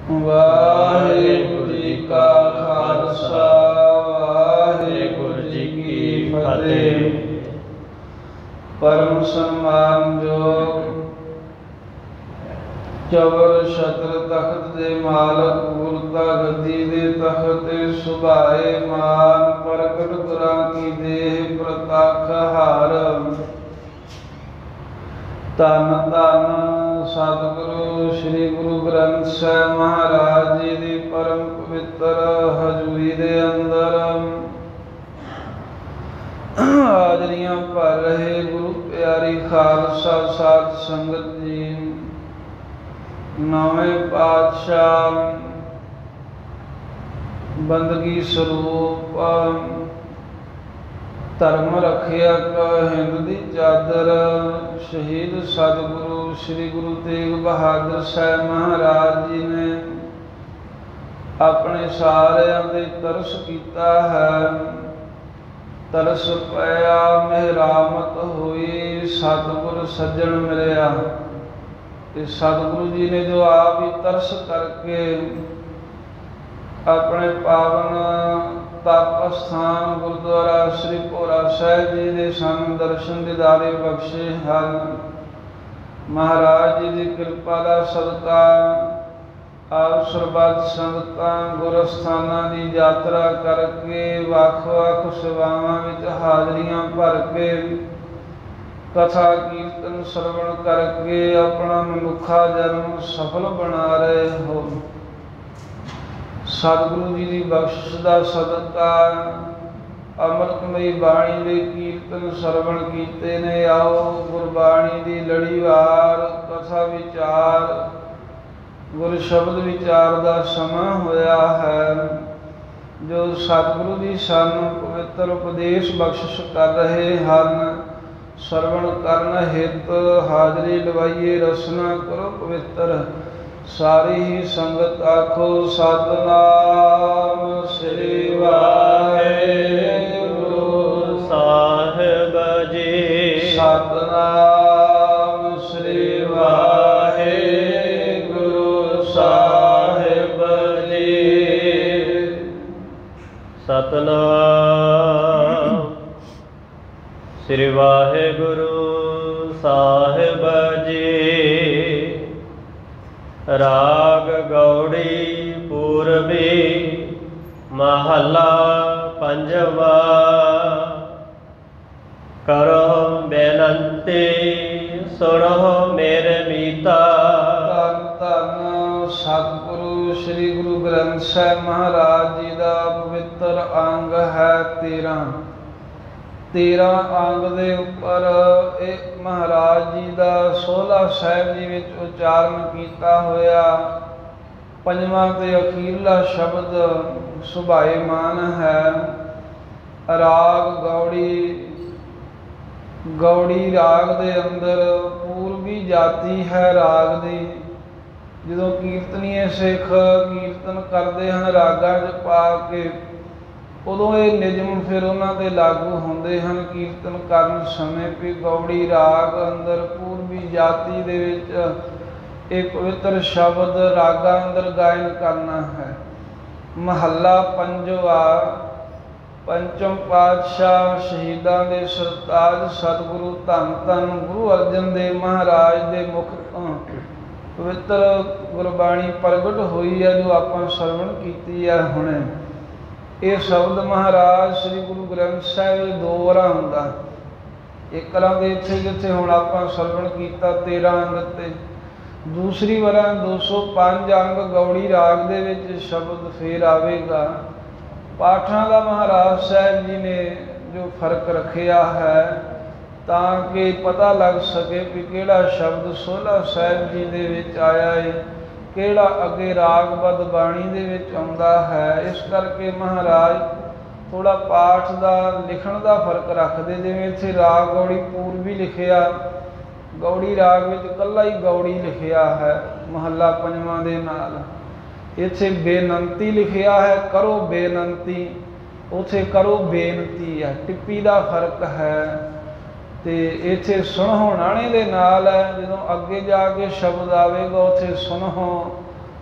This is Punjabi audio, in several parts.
ਵਾਹਿਗੁਰੂ ਜੀ ਕਾ ਖਾਲਸਾ ਵਾਹਿਗੁਰੂ ਜੀ ਕੀ ਫਤਿਹ। ਪਰਮ ਸਨਮਾਨਯੋਗ ਚਵਰ ਛਤਰ ਤਖਤ ਦੇ ਮਾਲਕ ਗੁਰਤਾ ਗੱਦੀ ਦੇ ਤਖਤ ਤੇ ਸੁਭਾਏ ਮਾਨ ਪ੍ਰਗਟ ਗੁਰਾਂ ਕੀ ਦੇਹ ਪ੍ਰਤੱਖ ਹਾਰ। ਧੰਨ ਧੰਨ ਸਤਿਗੁਰੂ ਸ੍ਰੀ ਗੁਰੂ ਗ੍ਰੰਥ ਸਾਹਿਬ ਮਹਾਰਾਜ ਜੀ ਦੀ ਪਰਮ ਪਵਿੱਤਰ ਹਜ਼ੂਰੀ ਦੇ ਅੰਦਰ ਹਾਜ਼ਰੀਆਂ ਭਰ ਰਹੇ ਗੁਰੂ ਪਿਆਰੀ ਖਾਲਸਾ ਸਾਧ ਸੰਗਤ ਜੀ। ਨਵੇਂ ਪਾਤਸ਼ਾਹ ਬੰਦਗੀ ਸਰੂਪ ਧਰਮ ਰੱਖਿਆ ਹਿੰਦ ਦੀ ਚਾਦਰ ਸ਼ਹੀਦ ਸਤਿਗੁਰੂ ਸ੍ਰੀ ਗੁਰੂ ਤੇਗ ਬਹਾਦਰ ਸਾਹਿਬ ਮਹਾਰਾਜ ਜੀ ਨੇ ਆਪਣੇ ਸਾਰਿਆਂ ਦੇ ਤਰਸ ਕੀਤਾ ਹੈ। ਤਰਸ ਪਿਆ ਮਿਹਰਾਮਤ ਹੋਈ ਸਤਿਗੁਰ ਸੱਜਣ ਮਿਲਿਆ। ਤੇ ਸਤਿਗੁਰੂ ਜੀ ਨੇ ਜੋ ਆਪ ਹੀ ਤਰਸ ਕਰਕੇ ਆਪਣੇ ਪਾਵਨ ਤਪ ਸਥਾਨ ਗੁਰਦੁਆਰਾ ਸ੍ਰੀ ਭੋਰਾ ਸਾਹਿਬ ਜੀ ਦੇ ਸਾਨੂੰ ਦਰਸ਼ਨ ਦੀਦਾਰੇ ਬਖਸ਼ੇ ਹਨ। ਮਹਾਰਾਜ ਜੀ ਦੀ ਕਿਰਪਾ ਦਾ ਸਦਕਾ ਆਪ ਸਰਬੱਤ ਸੰਗਤਾਂ ਗੁਰ ਅਸਥਾਨਾਂ ਦੀ ਯਾਤਰਾ ਕਰਕੇ ਵੱਖ ਵੱਖ ਸੇਵਾਵਾਂ ਵਿੱਚ ਹਾਜ਼ਰੀਆਂ ਭਰ ਕੇ ਕਥਾ ਕੀਰਤਨ ਸਰਵਣ ਕਰਕੇ ਆਪਣਾ ਮਨੁੱਖਾ ਜਨਮ ਸਫਲ ਬਣਾ ਰਹੇ ਹੋ। ਸਤਿਗੁਰੂ ਜੀ ਦੀ ਬਖਸ਼ਿਸ਼ ਦਾ ਸਦਕਾ ਅੰਮ੍ਰਿਤਮਈ ਬਾਣੀ ਦੇ ਕੀਰਤਨ ਸਰਵਣ ਕੀਤੇ ਨੇ। ਆਓ ਗੁਰਬਾਣੀ ਦੀ ਲੜੀਵਾਰ ਕਥਾ ਵਿਚਾਰ ਗੁਰ ਸ਼ਬਦ ਵਿਚਾਰ ਦਾ ਸਮਾਂ ਹੋਇਆ ਹੈ। ਜੋ ਸਤਿਗੁਰੂ ਜੀ ਸਾਨੂੰ ਪਵਿੱਤਰ ਉਪਦੇਸ਼ ਬਖਸ਼ਿਸ਼ ਕਰ ਰਹੇ ਹਨ, ਸਰਵਣ ਕਰਨ ਹਿਤ ਹਾਜ਼ਰੀ ਲਵਾਈਏ। ਰਸਨਾ ਕਰੋ ਪਵਿੱਤਰ ਸਾਰੀ ਹੀ ਸੰਗਤ ਆਖੋ ਸਤਿਨਾਮ ਸ੍ਰੀ ਵਾਹਿਗੁਰੂ ਸਾਹਿਬ ਜੀ। ਸਤਿਨਾਮ ਸ੍ਰੀ ਵਾਹਿਗੁਰੂ ਸਾਹਿਬ ਜੀ। ਸਤਿਨਾਮ ਸ੍ਰੀ ਵਾਹਿਗੁਰੂ ਸਾਹਿਬ ਜੀ। ਰਾਗ ਗੌੜੀ ਪੂਰਬੀ ਮਹੱਲਾ ਪੰਜਵਾ। ਕਰੋ ਬੇਨੰਤੀ ਸੁਣੋ ਮੇਰੇ ਮੀਤਾ। ਧੰਨ ਧੰਨ ਸਤਿਗੁਰੂ ਸ੍ਰੀ ਗੁਰੂ ਗ੍ਰੰਥ ਸਾਹਿਬ ਮਹਾਰਾਜ ਜੀ ਦਾ ਪਵਿੱਤਰ ਅੰਗ ਹੈ 13 ਅੰਗ ਦੇ ਉੱਪਰ ਇਹ ਮਹਾਰਾਜ ਜੀ ਦਾ 16 ਸਾਹਿਬ ਜੀ ਵਿੱਚ ਉਚਾਰਨ ਕੀਤਾ ਹੋਇਆ ਪੰਜਵਾਂ ਤੇ ਅਖੀਰਲਾ ਸ਼ਬਦ ਸੁਭਾਏਮਾਨ ਹੈ। ਰਾਗ ਗੌੜੀ। ਗੌੜੀ ਰਾਗ ਦੇ ਅੰਦਰ ਪੂਰਬੀ ਜਾਤੀ ਹੈ ਰਾਗ ਦੀ। ਜਦੋਂ ਕੀਰਤਨੀਏ ਸਿੱਖ ਕੀਰਤਨ ਕਰਦੇ ਹਨ ਰਾਗਾਂ 'ਚ ਪਾ ਕੇ, ਉਦੋਂ ਇਹ ਨਿਯਮ ਫਿਰ ਉਹਨਾਂ 'ਤੇ ਲਾਗੂ ਹੁੰਦੇ ਹਨ ਕੀਰਤਨ ਕਰਨ ਸਮੇਂ ਵੀ ਗੌੜੀ ਰਾਗ ਅੰਦਰ ਪੂਰਬੀ ਜਾਤੀ ਦੇ ਵਿੱਚ ਇਹ ਪਵਿੱਤਰ ਸ਼ਬਦ ਰਾਗਾਂ ਅੰਦਰ ਗਾਇਨ ਕਰਨਾ ਹੈ। ਮਹੱਲਾ ਪੰਜਵਾ। ਪੰਚਮ ਪਾਤਸ਼ਾਹ ਸ਼ਹੀਦਾਂ ਦੇ ਸਰਤਾਜ ਸਤਿਗੁਰੂ ਧੰਨ ਧੰਨ ਗੁਰੂ ਅਰਜਨ ਦੇਵ ਮਹਾਰਾਜ ਦੇ ਮੁਖ ਤੋਂ ਪਵਿੱਤਰ ਗੁਰਬਾਣੀ ਪ੍ਰਗਟ ਹੋਈ ਹੈ ਜੋ ਆਪਾਂ ਸਰਵਣ ਕੀਤੀ ਹੈ ਹੁਣੇ। ਇਹ ਸ਼ਬਦ ਮਹਾਰਾਜ ਸ੍ਰੀ ਗੁਰੂ ਗ੍ਰੰਥ ਸਾਹਿਬ ਵਿੱਚ 2 ਵਾਰ ਹੁੰਦਾ। ਇੱਕ ਵਾਰ ਦੇ ਇੱਥੇ ਜਿੱਥੇ ਹੁਣ ਆਪਾਂ ਸਰਵਣ ਕੀਤਾ 13 ਅੰਗ ਤੇ, ਦੂਸਰੀ ਵਾਰ 205 ਅੰਗ ਗੌੜੀ ਰਾਗ ਦੇ ਵਿੱਚ ਸ਼ਬਦ ਫੇਰ ਆਵੇਗਾ। ਪਾਠਾਂ ਦਾ ਮਹਾਰਾਜ ਸਾਹਿਬ ਜੀ ਨੇ ਜੋ ਫਰਕ ਰੱਖਿਆ ਹੈ ਤਾਂ ਕਿ ਪਤਾ ਲੱਗ ਸਕੇ ਵੀ ਕਿਹੜਾ ਸ਼ਬਦ 16 ਸਾਹਿਬ ਜੀ ਦੇ ਵਿੱਚ ਆਇਆ ਹੈ, ਕਿਹੜਾ ਅੱਗੇ ਰਾਗਬੱਧ ਬਾਣੀ ਦੇ ਵਿੱਚ ਆਉਂਦਾ ਹੈ। ਇਸ ਕਰਕੇ ਮਹਾਰਾਜ ਥੋੜ੍ਹਾ ਪਾਠ ਦਾ ਲਿਖਣ ਦਾ ਫਰਕ ਰੱਖਦੇ। ਜਿਵੇਂ ਇੱਥੇ ਰਾਗ ਗੌੜੀ ਪੂਰਬੀ ਲਿਖਿਆ, ਗੌੜੀ ਰਾਗ ਵਿੱਚ ਇਕੱਲਾ ਹੀ ਗੌੜੀ ਲਿਖਿਆ ਹੈ ਮਹੱਲਾ ਪੰਜਵਾਂ ਦੇ ਨਾਲ। ਇੱਥੇ ਬੇਨੰਤੀ ਲਿਖਿਆ ਹੈ, ਕਰੋ ਬੇਨੰਤੀ, ਉੱਥੇ ਕਰੋ ਬੇਨਤੀ ਹੈ, ਟਿੱਪੀ ਦਾ ਫਰਕ ਹੈ। ਤੇ ਇੱਥੇ ਸੁਣੋ ਨਾਣੇ ਦੇ ਨਾਲ ਹੈ। ਜਦੋਂ ਅੱਗੇ ਜਾ ਕੇ ਸ਼ਬਦ ਆਵੇਗਾ ਉੱਥੇ ਸੁਣੋ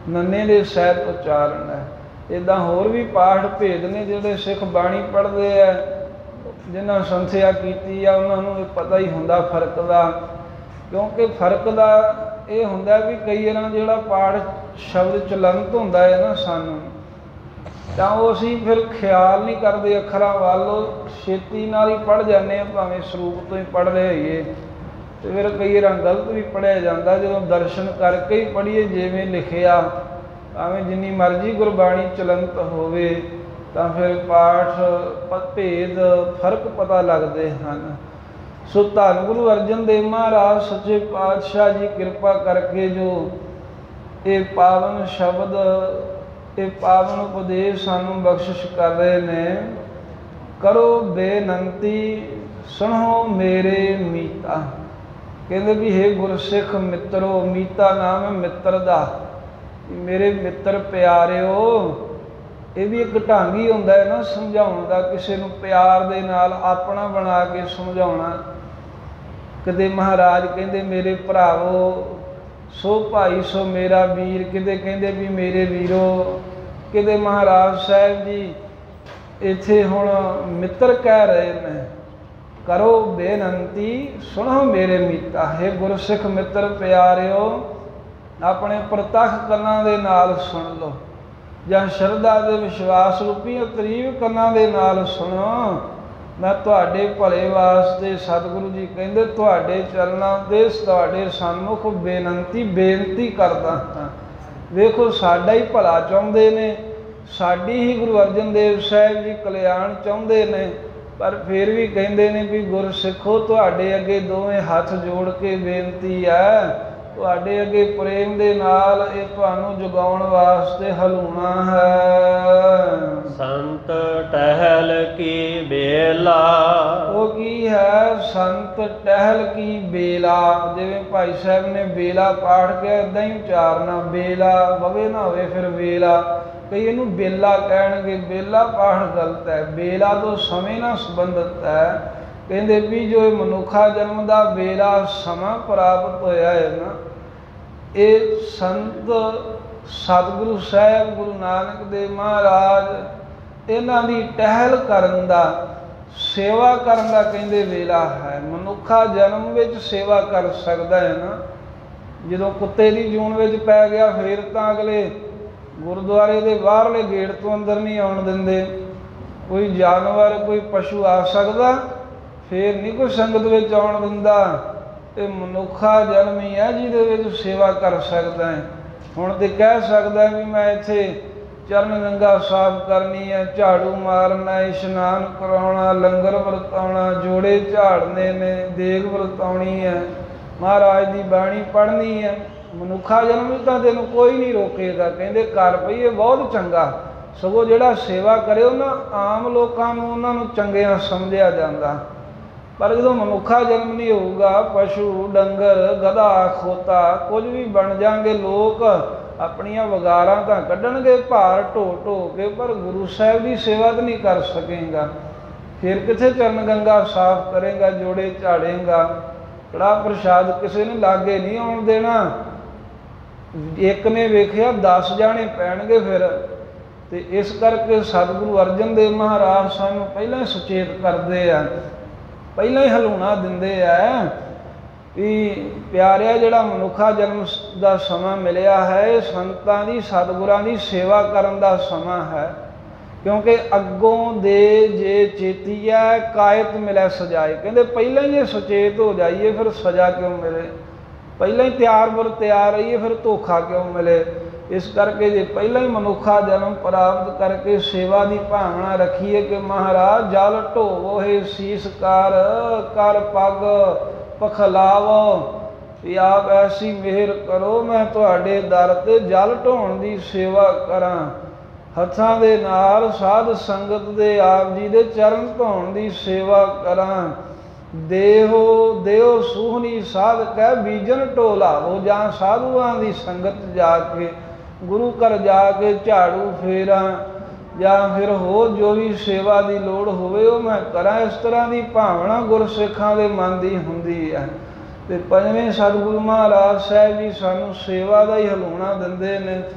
ਨੰਨੇ ਦੇ ਸਹਿਤ ਉਚਾਰਨ ਹੈ। ਇੱਦਾਂ ਹੋਰ ਵੀ ਪਾਠ ਭੇਦ ਨੇ ਜਿਹੜੇ ਸਿੱਖ ਬਾਣੀ ਪੜ੍ਹਦੇ ਆ, ਜਿਨ੍ਹਾਂ ਸੰਥਿਆ ਕੀਤੀ ਆ ਉਹਨਾਂ ਨੂੰ ਪਤਾ ਹੀ ਹੁੰਦਾ ਫਰਕ ਦਾ। ਕਿਉਂਕਿ ਫਰਕ ਦਾ ਇਹ ਹੁੰਦਾ ਵੀ ਕਈ ਵਾਰ ਜਿਹੜਾ ਪਾਠ ਸ਼ਬਦ ਚਲੰਤ ਹੁੰਦਾ ਹੈ ਨਾ ਸਾਨੂੰ, ਤਾਂ ਉਹ ਅਸੀਂ ਫਿਰ ਖਿਆਲ ਨਹੀਂ ਕਰਦੇ ਅੱਖਰਾਂ ਵੱਲ, ਛੇਤੀ ਨਾਲ ਹੀ ਪੜ੍ਹ ਜਾਂਦੇ ਹਾਂ, ਭਾਵੇਂ ਸਰੂਪ ਤੋਂ ਹੀ ਪੜ੍ਹ ਰਹੇ ਹੋਈਏ, ਅਤੇ ਫਿਰ ਕਈ ਵਾਰ ਗਲਤ ਵੀ ਪੜ੍ਹਿਆ ਜਾਂਦਾ। ਜਦੋਂ ਦਰਸ਼ਨ ਕਰਕੇ ਹੀ ਪੜ੍ਹੀਏ ਜਿਵੇਂ ਲਿਖਿਆ, ਭਾਵੇਂ ਜਿੰਨੀ ਮਰਜ਼ੀ ਗੁਰਬਾਣੀ ਚਲੰਤ ਹੋਵੇ, ਤਾਂ ਫਿਰ ਪਾਠ ਭੇਦ ਫਰਕ ਪਤਾ ਲੱਗਦੇ ਹਨ। ਸੋ ਧੰਨ ਗੁਰੂ ਅਰਜਨ ਦੇਵ ਮਹਾਰਾਜ ਸੱਚੇ ਪਾਤਸ਼ਾਹ ਜੀ ਕਿਰਪਾ ਕਰਕੇ ਜੋ ਇਹ ਪਾਵਨ ਸ਼ਬਦ, ਇਹ ਪਾਵਨ ਉਪਦੇਸ਼ ਸਾਨੂੰ ਬਖਸ਼ਿਸ਼ ਕਰ ਰਹੇ ਨੇ। ਕਰੋ ਬੇਨੰਤੀ ਸੁਣੋ ਮੇਰੇ ਮੀਤਾ। ਕਹਿੰਦੇ ਵੀ ਹੇ ਗੁਰਸਿੱਖ ਮਿੱਤਰੋ, ਮੀਤਾ ਨਾਮ ਹੈ ਮਿੱਤਰ ਦਾ, ਮੇਰੇ ਮਿੱਤਰ ਪਿਆਰਿਓ। ਇਹ ਵੀ ਇੱਕ ਢੰਗ ਹੀ ਹੁੰਦਾ ਹੈ ਨਾ ਸਮਝਾਉਣ ਦਾ, ਕਿਸੇ ਨੂੰ ਪਿਆਰ ਦੇ ਨਾਲ ਆਪਣਾ ਬਣਾ ਕੇ ਸਮਝਾਉਣਾ। ਕਦੇ ਮਹਾਰਾਜ ਕਹਿੰਦੇ ਮੇਰੇ ਭਰਾਵੋ, ਸੋ ਭਾਈ ਸੋ ਮੇਰਾ ਵੀਰ, ਕਿਤੇ ਕਹਿੰਦੇ ਵੀ ਮੇਰੇ ਵੀਰੋ, ਕਿਤੇ ਮਹਾਰਾਜ ਸਾਹਿਬ ਜੀ ਇੱਥੇ ਹੁਣ ਮਿੱਤਰ ਕਹਿ ਰਹੇ ਨੇ। ਕਰੋ ਬੇਨੰਤੀ ਸੁਣੋ ਮੇਰੇ ਮੀਤਾ। ਹੈ ਗੁਰਸਿੱਖ ਮਿੱਤਰ ਪਿਆਰਿਓ, ਆਪਣੇ ਪ੍ਰਤੱਖ ਕੰਨਾਂ ਦੇ ਨਾਲ ਸੁਣ ਲਓ, ਜਾਂ ਸ਼ਰਧਾ ਦੇ ਵਿਸ਼ਵਾਸ ਰੂਪੀ ਤਰੀਵ ਕੰਨਾਂ ਦੇ ਨਾਲ ਸੁਣੋ। ਮੈਂ ਤੁਹਾਡੇ ਭਲੇ ਵਾਸਤੇ, ਸਤਿਗੁਰੂ ਜੀ ਕਹਿੰਦੇ, ਤੁਹਾਡੇ ਚਰਨਾਂ ਦੇ ਤੁਹਾਡੇ ਸਨਮੁਖ ਬੇਨਤੀ ਕਰਦਾ ਹਾਂ। ਵੇਖੋ ਸਾਡਾ ਹੀ ਭਲਾ ਚਾਹੁੰਦੇ ਨੇ, ਸਾਡੀ ਹੀ ਗੁਰੂ ਅਰਜਨ ਦੇਵ ਸਾਹਿਬ ਜੀ ਕਲਿਆਣ ਚਾਹੁੰਦੇ ਨੇ, ਪਰ ਫਿਰ ਵੀ ਕਹਿੰਦੇ ਨੇ ਵੀ ਗੁਰਸਿੱਖੋ ਤੁਹਾਡੇ ਅੱਗੇ ਦੋਵੇਂ ਹੱਥ ਜੋੜ ਕੇ ਬੇਨਤੀ ਹੈ, ਤੁਹਾਡੇ ਅੱਗੇ ਪ੍ਰੇਮ ਦੇ ਨਾਲ ਇਹ ਤੁਹਾਨੂੰ ਜਗਾਉਣ ਵਾਸਤੇ ਹਲੂਣਾ ਹੈ। ਸੰਤ ਟਹਿਲ ਕੀ ਬੇਲਾ। ਉਹ ਕੀ ਹੈ? ਸੰਤ ਟਹਿਲ ਕੀ ਬੇਲਾ। ਜਿਵੇਂ ਭਾਈ ਸਾਹਿਬ ਨੇ ਬੇਲਾ ਪਾਠ ਕੇ ਇੱਦਾਂ ਹੀ ਉਚਾਰਨਾ, ਬੇਲਾ ਬਵੇ ਨਾ ਹੋਵੇ ਫਿਰ ਵੇਲਾ। ਕਈ ਇਹਨੂੰ ਬੇਲਾ ਕਹਿਣਗੇ, ਬੇਲਾ ਪਾਠ ਗਲਤ ਹੈ, ਬੇਲਾ ਤੋਂ ਸਮੇਂ ਨਾਲ ਸੰਬੰਧਿਤ ਹੈ। ਕਹਿੰਦੇ ਵੀ ਜੋ ਇਹ ਮਨੁੱਖਾ ਜਨਮ ਦਾ ਵੇਲਾ ਸਮਾਂ ਪ੍ਰਾਪਤ ਹੋਇਆ ਹੈ ਨਾ, ਇਹ ਸੰਤ ਸਤਿਗੁਰੂ ਸਾਹਿਬ ਗੁਰੂ ਨਾਨਕ ਦੇਵ ਮਹਾਰਾਜ ਇਹਨਾਂ ਦੀ ਟਹਿਲ ਕਰਨ ਦਾ, ਸੇਵਾ ਕਰਨ ਦਾ ਕਹਿੰਦੇ ਵੇਲਾ ਹੈ। ਮਨੁੱਖਾ ਜਨਮ ਵਿੱਚ ਸੇਵਾ ਕਰ ਸਕਦਾ ਹੈ ਨਾ। ਜਦੋਂ ਕੁੱਤੇ ਦੀ ਜੂਨ ਵਿੱਚ ਪੈ ਗਿਆ ਫਿਰ ਤਾਂ ਅਗਲੇ ਗੁਰਦੁਆਰੇ ਦੇ ਬਾਹਰਲੇ ਗੇਟ ਤੋਂ ਅੰਦਰ ਨਹੀਂ ਆਉਣ ਦਿੰਦੇ। ਕੋਈ ਜਾਨਵਰ, ਕੋਈ ਪਸ਼ੂ ਆ ਸਕਦਾ, ਫਿਰ ਨਹੀਂ ਕੋਈ ਸੰਗਤ ਵਿੱਚ ਆਉਣ ਦਿੰਦਾ। ਇਹ ਮਨੁੱਖਾ ਜਨਮ ਹੀ ਹੈ ਜਿਹਦੇ ਵਿੱਚ ਸੇਵਾ ਕਰ ਸਕਦਾ ਹੈ। ਹੁਣ ਤਾਂ ਕਹਿ ਸਕਦਾ ਵੀ ਮੈਂ ਇੱਥੇ ਚਰਨ ਗੰਗਾ ਸਾਫ਼ ਕਰਨੀ ਹੈ, ਝਾੜੂ ਮਾਰਨਾ, ਇਸ਼ਨਾਨ ਕਰਾਉਣਾ, ਲੰਗਰ ਵਰਤਾਉਣਾ, ਜੋੜੇ ਝਾੜਨੇ ਨੇ, ਦੇਗ ਵਰਤਾਉਣੀ ਹੈ, ਮਹਾਰਾਜ ਦੀ ਬਾਣੀ ਪੜ੍ਹਨੀ ਹੈ। ਮਨੁੱਖਾ ਜਨਮ ਵਿੱਚ ਤਾਂ ਤੈਨੂੰ ਕੋਈ ਨਹੀਂ ਰੋਕੇਗਾ। ਕਹਿੰਦੇ ਕਰ ਪਈ ਇਹ ਬਹੁਤ ਚੰਗਾ, ਸਗੋਂ ਜਿਹੜਾ ਸੇਵਾ ਕਰੇ ਉਹਨਾਂ ਆਮ ਲੋਕਾਂ ਨੂੰ ਉਹਨਾਂ ਨੂੰ ਚੰਗਿਆਂ ਸਮਝਿਆ ਜਾਂਦਾ। ਪਰ ਜਦੋਂ ਮਨੁੱਖਾ ਜਨਮ ਨਹੀਂ ਹੋਊਗਾ, ਪਸ਼ੂ, ਡੰਗਰ, ਗਧਾ, ਖੋਤਾ ਕੁਝ ਵੀ ਬਣ ਜਾਣਗੇ ਲੋਕ, ਆਪਣੀਆਂ ਵਗਾਰਾਂ ਤਾਂ ਕੱਢਣਗੇ ਭਾਰ ਢੋ ਢੋ ਕੇ, ਪਰ ਗੁਰੂ ਸਾਹਿਬ ਦੀ ਸੇਵਾ ਤਾਂ ਨਹੀਂ ਕਰ ਸਕੇਗਾ। ਫਿਰ ਕਿੱਥੇ ਚਰਨ ਗੰਗਾ ਸਾਫ਼ ਕਰੇਗਾ, ਜੋੜੇ ਝਾੜੇਗਾ, ਕੜਾਹ ਪ੍ਰਸ਼ਾਦ ਕਿਸੇ ਨੇ ਲਾਗੇ ਨਹੀਂ ਆਉਣ ਦੇਣਾ। ਇੱਕ ਨੇ ਵੇਖਿਆ 10 ਜਾਣੇ ਪੈਣਗੇ ਫਿਰ। ਤੇ ਇਸ ਕਰਕੇ ਸਤਿਗੁਰੂ ਅਰਜਨ ਦੇਵ ਮਹਾਰਾਜ ਸਾਨੂੰ ਪਹਿਲਾਂ ਹੀ ਸੁਚੇਤ ਕਰਦੇ ਆ, ਪਹਿਲਾਂ ਹੀ ਹਲੂਣਾ ਦਿੰਦੇ ਆ ਵੀ ਪਿਆਰਿਆ ਜਿਹੜਾ ਮਨੁੱਖਾ ਜਨਮ ਦਾ ਸਮਾਂ ਮਿਲਿਆ ਹੈ, ਇਹ ਸੰਤਾਂ ਦੀ, ਸਤਿਗੁਰਾਂ ਦੀ ਸੇਵਾ ਕਰਨ ਦਾ ਸਮਾਂ ਹੈ। ਕਿਉਂਕਿ ਅੱਗੋਂ ਦੇ ਜੇ ਚੇਤੀਆ ਕਾਇਤ ਮਿਲੇ ਸਜਾਏ। ਕਹਿੰਦੇ ਪਹਿਲਾਂ ਹੀ ਜੇ ਸੁਚੇਤ ਹੋ ਜਾਈਏ ਫਿਰ ਸਜ਼ਾ ਕਿਉਂ ਮਿਲੇ, ਪਹਿਲਾਂ ਹੀ ਤਿਆਰ ਬਰ ਤਿਆਰ ਰਹੀਏ ਫਿਰ ਧੋਖਾ ਕਿਉਂ ਮਿਲੇ। ਇਸ ਕਰਕੇ ਜੇ ਪਹਿਲਾਂ ਹੀ ਮਨੁੱਖਾ ਜਨਮ ਪ੍ਰਾਪਤ ਕਰਕੇ ਸੇਵਾ ਦੀ ਭਾਵਨਾ ਰੱਖੀਏ ਕਿ ਮਹਾਰਾਜ ਜਲ ਢੋਵੋ ਹੈ ਸੀਸ ਕਰ ਪੱਗ ਪਖਲਾਵੋ, ਵੀ ਆਪ ਐਸੀ ਮਿਹਰ ਕਰੋ ਮੈਂ ਤੁਹਾਡੇ ਦਰ 'ਤੇ ਜਲ ਢੋਣ ਦੀ ਸੇਵਾ ਕਰਾਂ, ਹੱਥਾਂ ਦੇ ਨਾਲ ਸਾਧ ਸੰਗਤ ਦੇ ਆਪ ਜੀ ਦੇ ਚਰਨ ਧੋਣ ਦੀ ਸੇਵਾ ਕਰਾਂ। ਦੇਹੋ ਸੂਹਣੀ ਸਾਧ ਕਹਿ ਬੀਜਨ ਢੋਲਾਵੋ। ਜਾਂ ਸਾਧੂਆਂ ਦੀ ਸੰਗਤ ਜਾ ਕੇ, ਗੁਰੂ ਘਰ ਜਾ ਕੇ ਝਾੜੂ ਫੇਰਾਂ, ਜਾਂ ਫਿਰ ਹੋਰ ਜੋ ਵੀ ਸੇਵਾ ਦੀ ਲੋੜ ਹੋਵੇ ਉਹ ਮੈਂ ਕਰਾਂ। ਇਸ ਤਰ੍ਹਾਂ ਦੀ ਭਾਵਨਾ ਗੁਰਸਿੱਖਾਂ ਦੇ ਮਨ ਦੀ ਹੁੰਦੀ ਹੈ। ਅਤੇ ਪੰਜਵੇਂ ਸਤਿਗੁਰੂ ਮਹਾਰਾਜ ਸਾਹਿਬ ਜੀ ਸਾਨੂੰ ਸੇਵਾ ਦਾ ਹੀ ਹਲੂਣਾ ਦਿੰਦੇ ਨੇ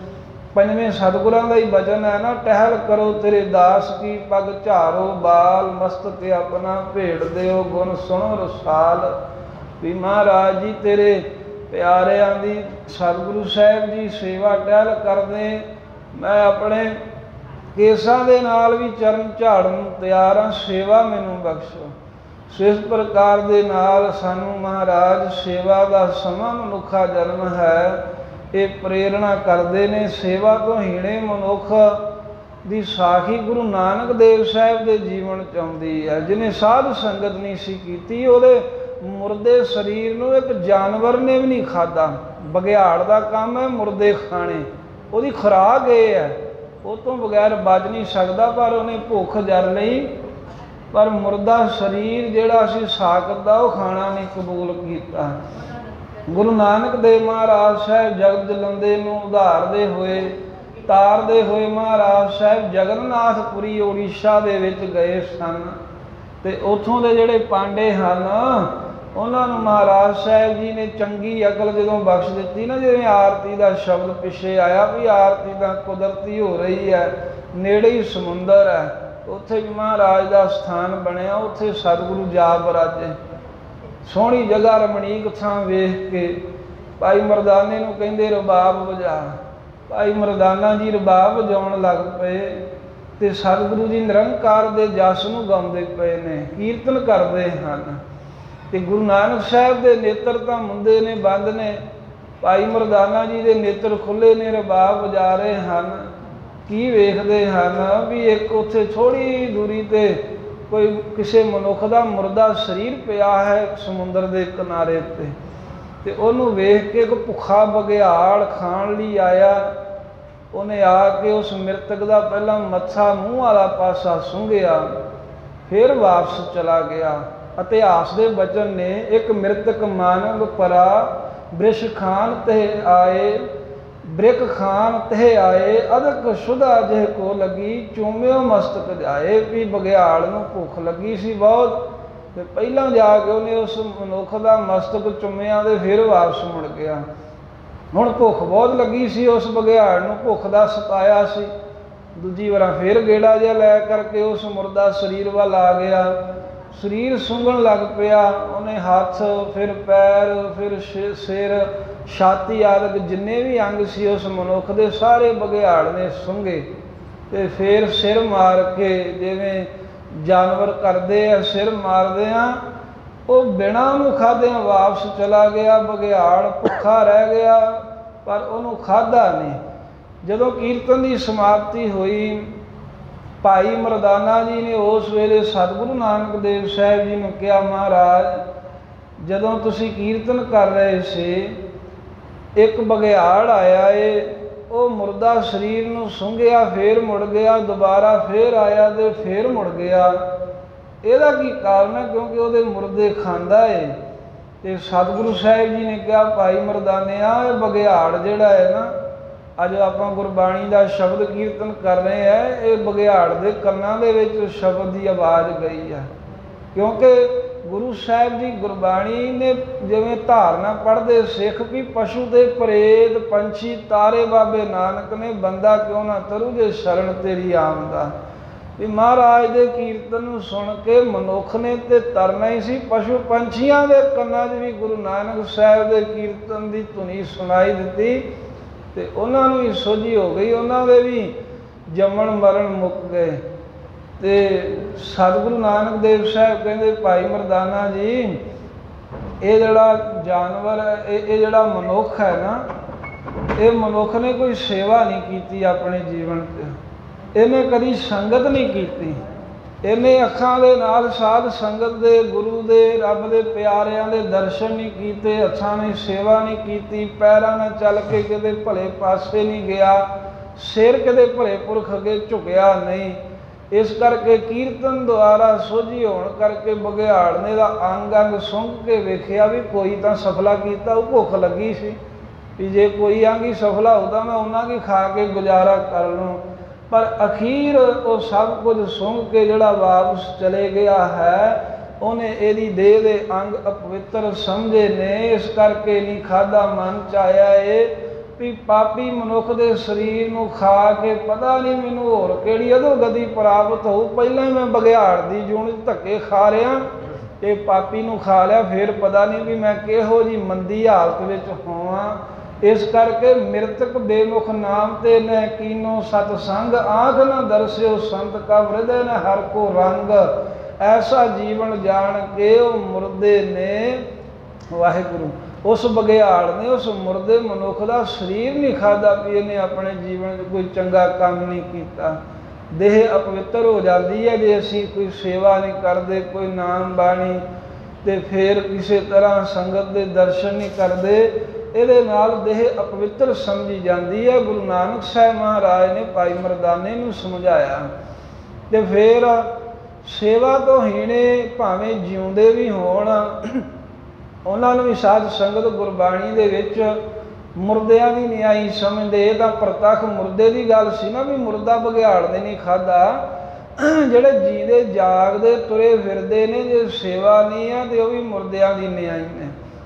पंजवें सतगुरां दा ही बचन है ना, टहल करो तेरे दास की, पग झारो बाल मस्तक अपना भेड़ देओ, गुण सुनो रसाल। भी महाराज जी तेरे प्यारिਆਂ ਦੀ सतगुरु साहब जी सेवा टहल करदे, मैं अपने केसां दे नाल भी चरण झाड़न तैयार हाँ, सेवा मैनू बख्शो। इस प्रकार दे नाल सानू महाराज सेवा का समां मनुखा जन्म है, ये प्रेरणा करते ने। सेवा तो हीणे मनुख की साखी गुरु नानक देव साहब के जीवन च आउंदी है। जिन्हें साध संगत नहीं सी कीती, उहदे मुर्दे शरीर नूं एक जानवर ने भी नहीं खादा। बघियाड़ का काम है मुर्दे खाने, उहदी खुराक ये है, वो तो बगैर बच नहीं सकता, पर उन्हें भुख जर लई, पर मुर्दा शरीर जिहड़ा सी साकत वो खाना नहीं कबूल किया। गुरु नानक देव महाराज साहब जगत जलंदे नूं उधारदे होए तारदे होए महाराज साहब जगन्नाथपुरी उड़ीसा दे विच गए सन, ते उत्थों दे जिहड़े पांडे हन उन्हां नूं महाराज साहब जी ने चंगी अकल जदों बख्श दित्ती ना, जिवें आरती का शब्द पिछे आया भी आरती तां कुदरती हो रही है, नेड़े ही समुंदर है, उत्थे भी महाराज का स्थान बनिया, उत्थे सतगुरु जा बराजे। सोहनी जगह रमणीक थां वेख के भाई मरदाने नूं कहिंदे रबाब वजा। भाई मरदाना जी रबाब वजाउण लग पे, ते सतगुरु जी निरंकार दे जस नूं गाउंदे पए ने, कीर्तन करदे हन। ते गुरु नानक साहब दे नेत्र तां मुंदे ने बंद ने, भाई मरदाना जी दे नेत्र खुले ने, रबाब वजा रहे हैं। की वेखदे हन भी एक उत्थे थोड़ी दूरी ते कोई किसी मनुख का मुर्दा शरीर पिया है समुंदर के किनारे ते उन्होंने वेख के एक भुखा बघियाड़ खाण लई आया। उन्हें आके उस मृतक का पहला मत्था मूँह वाला पासा सूंघिया, फिर वापस चला गया। इतिहास के वचन ने, एक मृतक मानव परा बृष खान ते आए, ब्रिक खान तह आए, अदक शुदा जह को लगी, चूम्यो मस्तक जाए। भी बघियाड़ नूं भुख लगी सी बहुत, ते पहला जाके उन्हें उस मनुख का मस्तक चुम्या ते फिर वापस मुड़ गया। हुण भुख बहुत लगी सी, उस बघियाड़ नूं भुख दा सताया सी। दूजी वार फिर गेड़ा जिहा लै करके उस मुर्दा शरीर वाल आ गया, शरीर सूंघण लग पिया। उन्हें हाथ फिर पैर फिर सिर छाती आदि जिन्ने भी अंग सी उस मनुख दे सारे बघियाड़ ने सूंघे, ते फिर सिर मार के जिवें जानवर करते हैं सिर मारदे हैं, वो बिना मूँह खाद्या वापस चला गया। बघियाड़ भुखा रह गया पर उन्होंने खाधा नहीं। जदों कीर्तन की समाप्ति हुई, भाई मरदाना जी ने उस वेले सतगुरु नानक देव साहब जी ने कहा, महाराज जदों तुसी कीर्तन कर रहे से एक बघियाड़ आया है, वो मुर्दा शरीर नूं सूंघिया फिर मुड़ गया, दोबारा फिर आया तो फिर मुड़ गया। ਇਹਦਾ की कारण है? क्योंकि वो मुर्दे खांदा है। तो सतगुरु साहब जी ने कहा, भाई मरदानिया ये बघियाड़ जिहड़ा है ना, अज आपां गुरबाणी का शब्द कीर्तन कर रहे हैं, ये बघियाड़ के कन्नां दे विच शब्द की आवाज़ गई है। क्योंकि गुरु साहब जी गुरबाणी ने जिवें धारना पढ़ते सिख भी पशु के प्रेत पंछी तारे बाबे नानक ने, बंदा क्यों ना तरू जे शरण तेरी आमदा। भी महाराज के कीर्तन सुन के मनुख ने तो तरना ही सी, पशु पंछियों के कन्नां भी गुरु नानक साहब के कीर्तन की धुनी सुनाई दी, तो उन्होंने भी सोझी हो गई, उन्होंने भी जमन मरण मुक गए। तो सतगुरु नानक देव साहब कहते, भाई मरदाना जी ये जड़ा जानवर ये जड़ा मनुख है ना, ये मनुख ने कोई सेवा नहीं की अपने जीवन से, इन्हें कभी संगत नहीं की, इन्हें अखां दे नाल साध संगत दे गुरु दे रब दे प्यारिਆਂ दे दर्शन नहीं किए, हत्थां ने सेवा नहीं की, पैरां नाल चल के किते भले पासे नहीं गया, सिर किते भले पुरख अगे झुकिया नहीं। इस करके कीर्तन द्वारा सोझी होने करके बघियाड़ ने दा अंग अंग सूंघ के वेखिया भी कोई तो सफला किया, वो भुख लगी सी भी जे कोई अंग ही सफला होता मैं उन्होंने की खा के गुजारा कर लूँ, पर अखीर वो सब कुछ सूंघ के जड़ा वापस चले गया है, उन्हें यदि देह दे अंग अपवित्र समझे ने, इस करके नहीं खादा मन च आया है ਵੀ ਪਾਪੀ ਮਨੁੱਖ ਦੇ ਸਰੀਰ ਨੂੰ ਖਾ ਕੇ ਪਤਾ ਨਹੀਂ ਮੈਨੂੰ ਹੋਰ ਕਿਹੜੀ ਅਧੋਗਤੀ ਪ੍ਰਾਪਤ ਹੋਊ। ਪਹਿਲਾਂ ਹੀ ਮੈਂ ਬਘਿਆੜ ਦੀ ਜੂਨ 'ਚ ਧੱਕੇ ਖਾ ਰਿਹਾ ਤੇ ਪਾਪੀ ਨੂੰ ਖਾ ਲਿਆ, ਫਿਰ ਪਤਾ ਨਹੀਂ ਵੀ ਮੈਂ ਕਿਹੋ ਜਿਹੀ ਮੰਦੀ ਹਾਲਤ ਵਿੱਚ ਹੋਵਾਂ। ਇਸ ਕਰਕੇ ਮ੍ਰਿਤਕ ਬੇਮੁਖ ਨਾਮ ਤੇ ਨ ਕੀਨੋ ਸਤਸੰਗ, ਆਂਖ ਨਾ ਦਰਸਿਓ ਸੰਤ ਕਾ ਹਿਰਦੈ ਨ ਹਰ ਕੋ ਰੰਗ। ਐਸਾ ਜੀਵਨ ਜਾਣ ਕੇ ਉਹ ਮੁਰਦੇ ਨੇ, ਵਾਹਿਗੁਰੂ, ਉਸ ਬਘਿਆੜ ਨੇ ਉਸ ਮੁਰਦੇ ਮਨੁੱਖ ਦਾ ਸਰੀਰ ਨਹੀਂ ਖਾਧਾ ਵੀ ਇਹਨੇ ਆਪਣੇ ਜੀਵਨ 'ਚ ਕੋਈ ਚੰਗਾ ਕੰਮ ਨਹੀਂ ਕੀਤਾ। ਦੇਹ ਅਪਵਿੱਤਰ ਹੋ ਜਾਂਦੀ ਹੈ ਜੇ ਅਸੀਂ ਕੋਈ ਸੇਵਾ ਨਹੀਂ ਕਰਦੇ, ਕੋਈ ਨਾਮ ਬਾਣੀ ਤੇ ਫਿਰ ਕਿਸੇ ਤਰ੍ਹਾਂ ਸੰਗਤ ਦੇ ਦਰਸ਼ਨ ਨਹੀਂ ਕਰਦੇ, ਇਹਦੇ ਨਾਲ ਦੇਹ ਅਪਵਿੱਤਰ ਸਮਝੀ ਜਾਂਦੀ ਹੈ। ਗੁਰੂ ਨਾਨਕ ਸਾਹਿਬ ਮਹਾਰਾਜ ਨੇ ਭਾਈ ਮਰਦਾਨੇ ਨੂੰ ਸਮਝਾਇਆ ਤੇ ਫਿਰ ਸੇਵਾ ਤੋਂ ਹੀਣੇ ਭਾਵੇਂ ਜਿਉਂਦੇ ਵੀ ਹੋਣ, ਉਹਨਾਂ ਨੂੰ ਵੀ ਸਾਧ ਸੰਗਤ ਗੁਰਬਾਣੀ ਦੇ ਵਿੱਚ ਮੁਰਦਿਆਂ ਦੀ ਨਿਆਈ ਸਮਝਦੇ। ਇਹ ਤਾਂ ਪ੍ਰਤੱਖ ਮੁਰਦੇ ਦੀ ਗੱਲ ਸੀ ਨਾ, ਵੀ ਮੁਰਦਾ ਬਘਿਆੜ ਨੇ ਨਹੀਂ ਖਾਧਾ। ਜਿਹੜੇ ਜੀਂਦੇ ਜਾਗਦੇ ਤੁਰੇ ਫਿਰਦੇ ਨੇ, ਜੇ ਸੇਵਾ ਨਹੀਂ ਆ ਤੇ ਉਹ ਵੀ ਮੁਰਦਿਆਂ ਦੀ ਨਿਆਈ ਨੇ।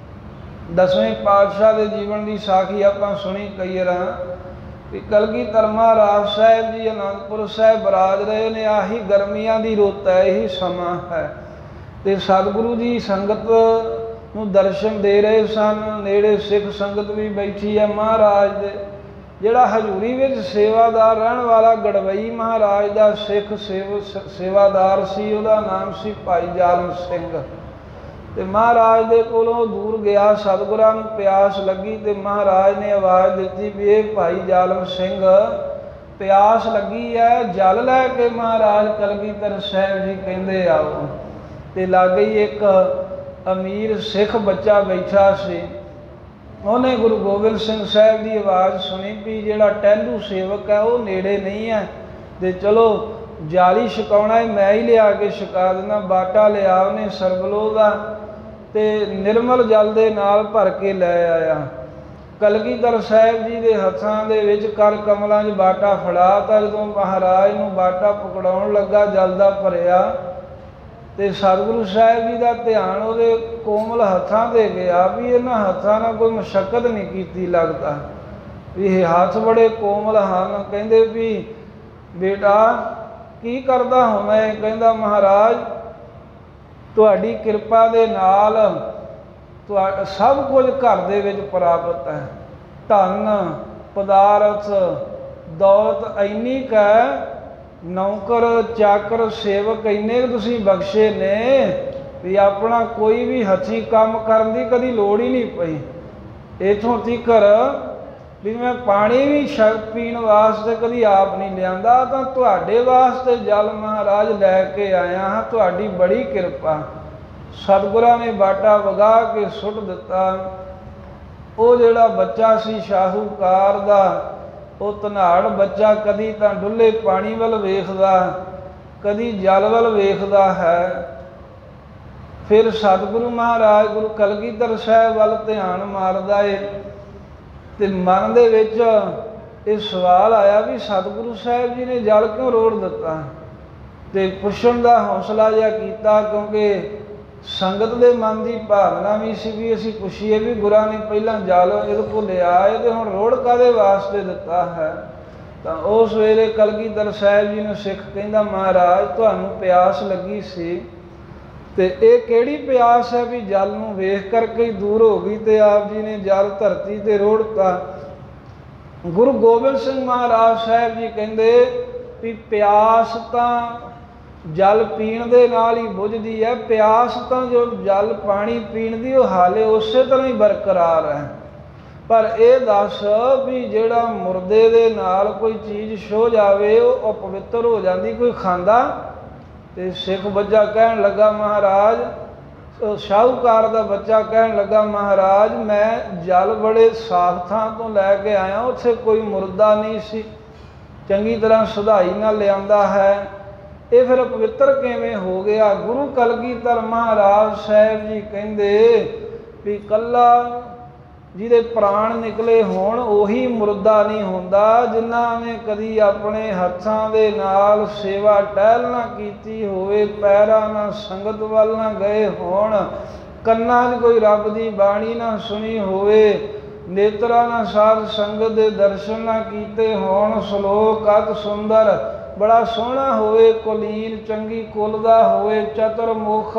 10ਵੇਂ ਪਾਤਸ਼ਾਹ ਦੇ ਜੀਵਨ ਦੀ ਸਾਖੀ ਆਪਾਂ ਸੁਣੀ ਕਈ ਵਾਰ ਵੀ ਕਲਗੀਧਰ ਮਹਾਰਾਜ ਸਾਹਿਬ ਜੀ ਅਨੰਦਪੁਰ ਸਾਹਿਬ ਬਰਾਜ ਰਹੇ ਨੇ। ਆਹੀ ਗਰਮੀਆਂ ਦੀ ਰੁੱਤ ਹੈ, ਇਹੀ ਸਮਾਂ ਹੈ ਤੇ ਸਤਿਗੁਰੂ ਜੀ ਸੰਗਤ ਨੂੰ ਦਰਸ਼ਨ ਦੇ ਰਹੇ ਸਨ। ਨੇੜੇ ਸਿੱਖ ਸੰਗਤ ਵੀ ਬੈਠੀ ਹੈ ਮਹਾਰਾਜ ਦੇ। ਜਿਹੜਾ ਹਜ਼ੂਰੀ ਵਿੱਚ ਸੇਵਾਦਾਰ ਰਹਿਣ ਵਾਲਾ ਗੜਵਈ ਮਹਾਰਾਜ ਦਾ ਸਿੱਖ ਸੇਵਾਦਾਰ ਸੀ, ਉਹਦਾ ਨਾਮ ਸੀ ਭਾਈ ਜ਼ਾਲਮ ਸਿੰਘ। ਤੇ ਮਹਾਰਾਜ ਦੇ ਕੋਲੋਂ ਦੂਰ ਗਿਆ, ਸਤਿਗੁਰਾਂ ਨੂੰ ਪਿਆਸ ਲੱਗੀ ਤੇ ਮਹਾਰਾਜ ਨੇ ਆਵਾਜ਼ ਦਿੱਤੀ ਵੀ ਇਹ ਭਾਈ ਜ਼ਾਲਮ ਸਿੰਘ, ਪਿਆਸ ਲੱਗੀ ਹੈ, ਜਲ ਲੈ ਕੇ ਮਹਾਰਾਜ ਕਲਗੀਧਰ ਸਾਹਿਬ ਜੀ ਕਹਿੰਦੇ ਆਓ। ਤੇ ਲਾਗੇ ਹੀ ਇੱਕ ਅਮੀਰ ਸਿੱਖ ਬੱਚਾ ਬੈਠਾ ਸੀ, ਉਹਨੇ ਗੁਰੂ ਗੋਬਿੰਦ ਸਿੰਘ ਸਾਹਿਬ ਦੀ ਆਵਾਜ਼ ਸੁਣੀ ਵੀ ਜਿਹੜਾ ਟਹਿਲੂ ਸੇਵਕ ਹੈ ਉਹ ਨੇੜੇ ਨਹੀਂ ਹੈ ਤੇ ਚਲੋ ਜਾਲੀ ਛਕਾਉਣਾ ਹੈ, ਮੈਂ ਹੀ ਲਿਆ ਕੇ ਛਕਾ ਦਿੰਦਾ। ਬਾਟਾ ਲਿਆ ਉਹਨੇ ਸਰਬਲੋ ਦਾ ਤੇ ਨਿਰਮਲ ਜਲ ਦੇ ਨਾਲ ਭਰ ਕੇ ਲੈ ਆਇਆ। ਕਲਗੀਧਰ ਸਾਹਿਬ ਜੀ ਦੇ ਹੱਥਾਂ ਦੇ ਵਿੱਚ ਕਰ ਕਮਲਾਂ 'ਚ ਬਾਟਾ ਫੜਾ ਤਾ। ਜਦੋਂ ਮਹਾਰਾਜ ਨੂੰ ਬਾਟਾ ਪਕੜਾਉਣ ਲੱਗਾ ਜਲ ਦਾ ਭਰਿਆ ਤੇ ਸਤਿਗੁਰੂ ਸਾਹਿਬ ਜੀ ਦਾ ਧਿਆਨ ਉਹਦੇ ਕੋਮਲ ਹੱਥਾਂ 'ਤੇ ਗਿਆ ਵੀ ਇਹਨਾਂ ਹੱਥਾਂ ਨਾਲ ਕੋਈ ਮੁਸ਼ੱਕਤ ਨਹੀਂ ਕੀਤੀ ਲੱਗਦਾ, ਵੀ ਇਹ ਹੱਥ ਬੜੇ ਕੋਮਲ ਹਨ। ਕਹਿੰਦੇ ਵੀ ਬੇਟਾ ਕੀ ਕਰਦਾ ਹੁਣ ਮੈਂ? ਕਹਿੰਦਾ ਮਹਾਰਾਜ ਤੁਹਾਡੀ ਕਿਰਪਾ ਦੇ ਨਾਲ ਸਭ ਕੁਝ ਘਰ ਦੇ ਵਿੱਚ ਪ੍ਰਾਪਤ ਹੈ, ਧਨ ਪਦਾਰਥ ਦੌਲਤ ਇੰਨੀ ਕੁ ਹੈ, ਨੌਕਰ ਚਾਕਰ ਸੇਵਕ ਇੰਨੇ ਕੁ ਤੁਸੀਂ ਬਖਸ਼ੇ ਨੇ ਵੀ ਆਪਣਾ ਕੋਈ ਵੀ ਹੱਥੀਂ ਕੰਮ ਕਰਨ ਦੀ ਕਦੀ ਲੋੜ ਹੀ ਨਹੀਂ ਪਈ। ਇੱਥੋਂ ਤੀਕਰ ਵੀ ਮੈਂ ਪਾਣੀ ਵੀ ਪੀਣ ਵਾਸਤੇ ਕਦੀ ਆਪ ਨਹੀਂ ਲਿਆਂਦਾ, ਤਾਂ ਤੁਹਾਡੇ ਵਾਸਤੇ ਜਲ ਮਹਾਰਾਜ ਲੈ ਕੇ ਆਇਆ ਹਾਂ, ਤੁਹਾਡੀ ਬੜੀ ਕਿਰਪਾ। ਸਤਿਗੁਰਾਂ ਨੇ ਬਾਟਾ ਵਗਾ ਕੇ ਸੁੱਟ ਦਿੱਤਾ। ਉਹ ਜਿਹੜਾ ਬੱਚਾ ਸੀ ਸ਼ਾਹੂਕਾਰ ਦਾ, ਉਹ ਧਨਾੜ ਬੱਚਾ ਕਦੀ ਤਾਂ ਡੁੱਲੇ ਪਾਣੀ ਵੱਲ ਵੇਖਦਾ, ਕਦੀ ਜਲ ਵੱਲ ਵੇਖਦਾ ਹੈ। ਫਿਰ ਸਤਿਗੁਰੂ ਮਹਾਰਾਜ ਗੁਰੂ ਕਲਗੀਧਰ ਸਾਹਿਬ ਵੱਲ ਧਿਆਨ ਮਾਰਦਾ ਏ ਤੇ ਮਨ ਦੇ ਵਿੱਚ ਇਹ ਸਵਾਲ ਆਇਆ ਵੀ ਸਤਿਗੁਰੂ ਸਾਹਿਬ ਜੀ ਨੇ ਜਲ ਕਿਉਂ ਰੋੜ ਦਿੱਤਾ? ਤੇ ਪੁੱਛਣ ਦਾ ਹੌਸਲਾ ਜਿਹਾ ਕੀਤਾ, ਕਿਉਂਕਿ ਸੰਗਤ ਦੇ ਮਨ ਦੀ ਭਾਵਨਾ ਵੀ ਸੀ ਵੀ ਅਸੀਂ ਪੁੱਛੀਏ ਵੀ ਗੁਰਾਂ ਨੇ ਪਹਿਲਾਂ ਜਲ ਇਹਦੇ ਕੋਲ ਲਿਆ ਏ ਤੇ ਹੁਣ ਰੋੜ ਕਾਹਦੇ ਵਾਸਤੇ ਦਿੱਤਾ ਹੈ। ਤਾਂ ਉਸ ਵੇਲੇ ਕਲਗੀਧਰ ਸਾਹਿਬ ਜੀ ਨੂੰ ਸਿੱਖ ਕਹਿੰਦਾ ਮਹਾਰਾਜ ਤੁਹਾਨੂੰ ਪਿਆਸ ਲੱਗੀ ਸੀ ਤੇ ਇਹ ਕਿਹੜੀ ਪਿਆਸ ਹੈ ਵੀ ਜਲ ਨੂੰ ਵੇਖ ਕਰਕੇ ਹੀ ਦੂਰ ਹੋ ਗਈ ਤੇ ਆਪ ਜੀ ਨੇ ਜਲ ਧਰਤੀ ਤੇ ਰੋੜਤਾ। ਗੁਰੂ ਗੋਬਿੰਦ ਸਿੰਘ ਮਹਾਰਾਜ ਸਾਹਿਬ ਜੀ ਕਹਿੰਦੇ ਵੀ ਪਿਆਸ ਤਾਂ ਜਲ ਪੀਣ ਦੇ ਨਾਲ ਹੀ ਬੁਝਦੀ ਹੈ, ਪਿਆਸ ਤਾਂ ਜੋ ਜਲ ਪਾਣੀ ਪੀਣ ਦੀ ਉਹ ਹਾਲੇ ਉਸੇ ਤਰ੍ਹਾਂ ਹੀ ਬਰਕਰਾਰ ਹੈ। ਪਰ ਇਹ ਦੱਸ ਵੀ ਜਿਹੜਾ ਮੁਰਦੇ ਦੇ ਨਾਲ ਕੋਈ ਚੀਜ਼ ਛੋ ਜਾਵੇ ਉਹ ਅਪਵਿੱਤਰ ਹੋ ਜਾਂਦੀ, ਕੋਈ ਖਾਂਦਾ? ਤੇ ਸਿੱਖ ਬੱਚਾ ਕਹਿਣ ਲੱਗਾ ਮਹਾਰਾਜ, ਸ਼ਾਹੂਕਾਰ ਦਾ ਬੱਚਾ ਕਹਿਣ ਲੱਗਾ ਮਹਾਰਾਜ ਮੈਂ ਜਲ ਬੜੇ ਸਾਫ਼ ਥਾਂ ਤੋਂ ਲੈ ਕੇ ਆਇਆ, ਉੱਥੇ ਕੋਈ ਮੁਰਦਾ ਨਹੀਂ ਸੀ, ਚੰਗੀ ਤਰ੍ਹਾਂ ਸੁਧਾਈ ਨਾਲ ਲਿਆਂਦਾ ਹੈ, ਇਹ ਫਿਰ ਪਵਿੱਤਰ ਕਿਵੇਂ ਹੋ ਗਿਆ? ਗੁਰੂ ਕਲਗੀਧਰ ਮਹਾਰਾਜ ਸਾਹਿਬ ਜੀ ਕਹਿੰਦੇ ਵੀ ਕੱਲਾ ਜਿਹਦੇ ਪ੍ਰਾਣ ਨਿਕਲੇ ਹੋਣ ਉਹੀ ਮੁਰਦਾ ਨਹੀਂ ਹੁੰਦਾ, ਜਿਨ੍ਹਾਂ ਨੇ ਕਦੀ ਆਪਣੇ ਹੱਥਾਂ ਦੇ ਨਾਲ ਸੇਵਾ ਟਹਿਲ ਨਾ ਕੀਤੀ ਹੋਵੇ, ਪੈਰਾਂ ਨਾਲ ਸੰਗਤ ਵੱਲ ਨਾ ਗਏ ਹੋਣ, ਕੰਨਾਂ 'ਚ ਕੋਈ ਰੱਬ ਦੀ ਬਾਣੀ ਨਾ ਸੁਣੀ ਹੋਵੇ, नेत्रा न साध संगत दे दर्शन न कीते होण, श्लोक अत सुंदर बड़ा सोहना होवे, कुलीन चंगी कुल दा होवे, चतुर्मुख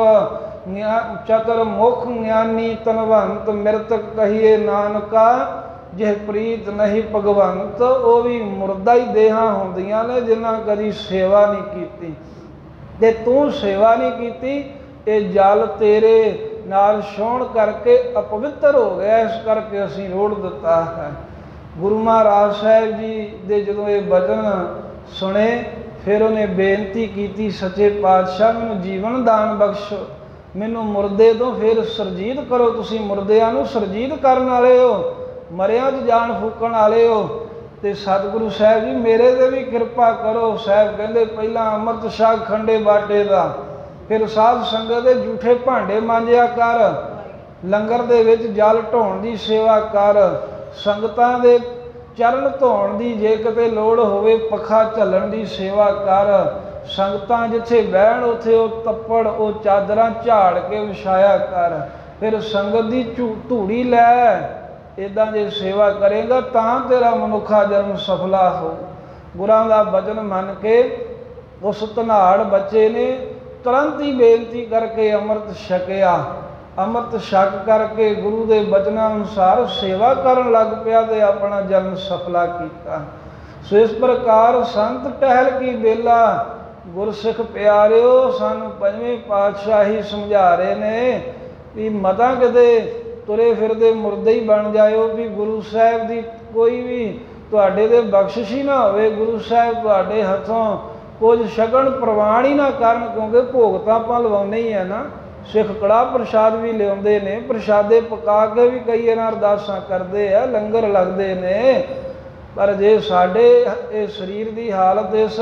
ज्ञानी तनवंत, मृतक कहिए नानका जे प्रीत नहीं भगवंत। वो भी मुर्दा ही देहा होंदियां ने जिन्हां कदी सेवा नहीं कीती, ते तू सेवा नहीं कीती, ये जल तेरे नाल छोण करके अपवित्र हो गया, इस करके असीं रोड़ दिता है। गुरु महाराज साहब जी दे जदों ये वचन सुने, फिर उन्हें बेनती की, सच्चे पातशाह मैनूं जीवन दान बख्शो, मैनूं मुर्दे तो फिर सरजीत करो, तुसीं मुर्दियां नूं सरजीत करन वाले हो, मरियां च जान फूकण वाले हो। ते सतगुरु साहब जी मेरे ते भी किरपा करो। साहब कहंदे पहला अमृत छक खंडे बाटे दा, फिर साध संगत दे जूठे भांडे मांजिया कर, लंगर दे विच जल ढोण दी सेवा कर, संगतां दे चरण धोण दी जे किते लोड़ होवे पखा झल्लण दी सेवा कर, संगतां जिथे बहण उथे वो तप्पड़ वो चादरां झाड़ के विछाया कर, फिर संगत दी धूड़ी लै। इदां जे सेवा करेगा तां तेरा मनुखा जन्म सफला हो। गुरां दा वचन मन के उस धनाड़ बच्चे ने तुरंत ही बेनती करके अमृत छकिया। अमृत छक करके गुरु के वचनों अनुसार सेवा करन लग पिया ते अपना जन्म सफला किया। सो इस प्रकार संत टहल की बेला गुरसिख प्यारिओ सानू पंजवें पातशाही समझा रहे ने भी मता किते तुरे फिरदे मुर्दे ही बन जाओ, भी गुरु साहब की कोई भी तुहाडे ते बख्शिश ही ना होवे, गुरु साहब तुहाडे हथों कुछ शगन प्रवान ही ना करन, क्योंकि भोग तां आपां लवाउने ही है ना। सिख कड़ाह प्रसाद भी लियाउंदे ने, प्रसादे पका के भी कई इन्हां अरदासां करदे आ, लंगर लगदे ने, पर जे साडे इस शरीर की हालत इस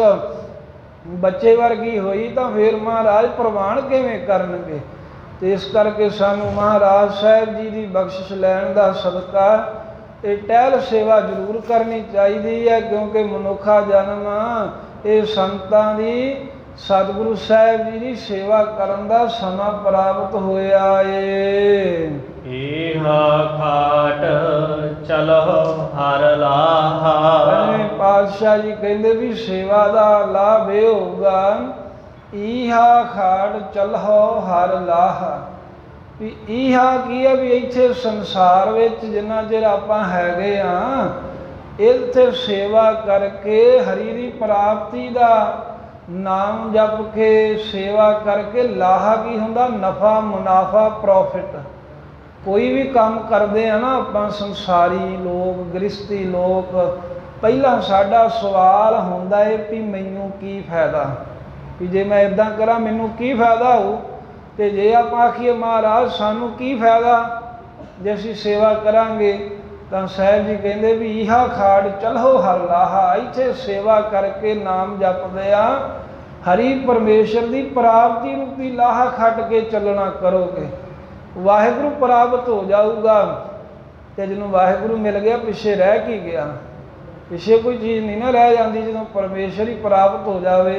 बच्चे वर्गी होई तां फिर महाराज प्रवान किवें करनगे। तो इस करके सानू महाराज साहब जी की बख्शिश लैण दा सदका ये टहल सेवा जरूर करनी चाहिए है, क्योंकि मनुखा जन्म ये संतां दी सतगुरु साहब जी की सेवा करन दा समा प्राप्त होया ए। इहा खाट चलो हर लाहा। पंजवें पातशाह जी कहंदे भी सेवा दा लाभ ये होगा, ईहा खाड़ चलहो हर लाहा। भी ईहा की है भी इत्थे संसार विच जिन्ना चिर आपां हैगे आ, इत्थे सेवा करके हरि दी प्राप्ति दा नाम जप के सेवा करके लाहा की हुंदा, नफा मुनाफा प्रॉफिट। कोई भी काम करते हैं ना आपां संसारी लोग गृहस्थी लोग, पहला साडा सवाल हुंदा है भी मैनू की फायदा, कि जे मैं इदां करा मैनू की फायदा हो। तो जे आप आखिए महाराज सानू की फायदा जे असीं सेवा करांगे, तो साहब जी कहंदे भी इहा खाड़ चलो हर लाहा। इत्थे सेवा करके नाम जपदे आ हरि परमेश्वर की प्राप्ति रूपी लाहा खट के चलना करोगे, वाहिगुरु प्राप्त हो जाऊगा। तो जिन्हों वाहिगुरु मिल गया पिछे रह की गया, पिछे कोई चीज़ नहीं ना रह जाती जो परमेश्वर ही प्राप्त हो जाए।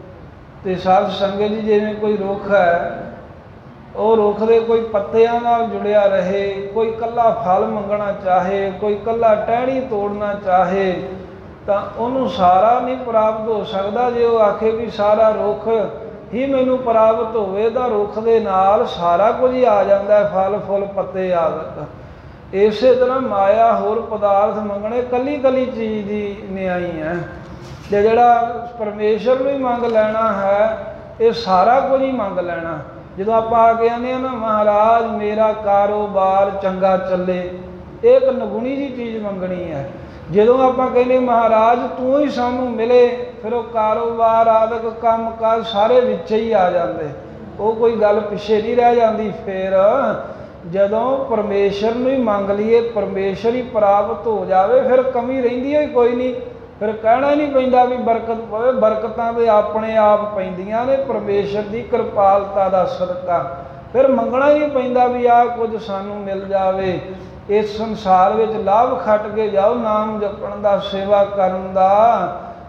तो साध संगत जी जिवें कोई रुख है वो रुख दे कोई पत्तियां नाल जुड़िया रहे, कोई कला फल मंगना चाहे, कोई कला टहनी तोड़ना चाहे, तो उन्होंने सारा नहीं प्राप्त हो सकता। जे वो आखे भी सारा रुख ही मैनू प्राप्त होवे तो रुख दे नाल सारा कुछ ही आ जाता है, फल फुल पत्ते आदि। इस तरह माया होर पदार्थ मंगने कली कली चीज़ की न्याई है। जे जड़ा परमेश्वर भी मंग लेना है ये सारा कुछ ही मंग लेना। जो आप आके आने ना महाराज मेरा कारोबार चंगा चले, एक नगुणी जी चीज़ मंगनी है। जो आप कहने महाराज तू ही सानू मिले, फिर वो कारोबार आदि काम काज सारे विच ही आ जाते, वो कोई गल पिछे नहीं रह जाती। फिर जदों परमेश्वर नूं ही मंग लीए परमेश्वर ही प्राप्त हो जाए, फिर कमी रहिंदी ही कोई नहीं। फिर कहना नहीं पैंदा भी बरकत पवे, बरकतां ते अपने आप पैंदियां ने परमेश्वर की कृपालता का सदका। फिर मंगना ही पैंदा भी आ कुछ सानू मिल जाए। इस संसार विच लाभ खट के जाओ नाम जपण दा, सेवा करन दा,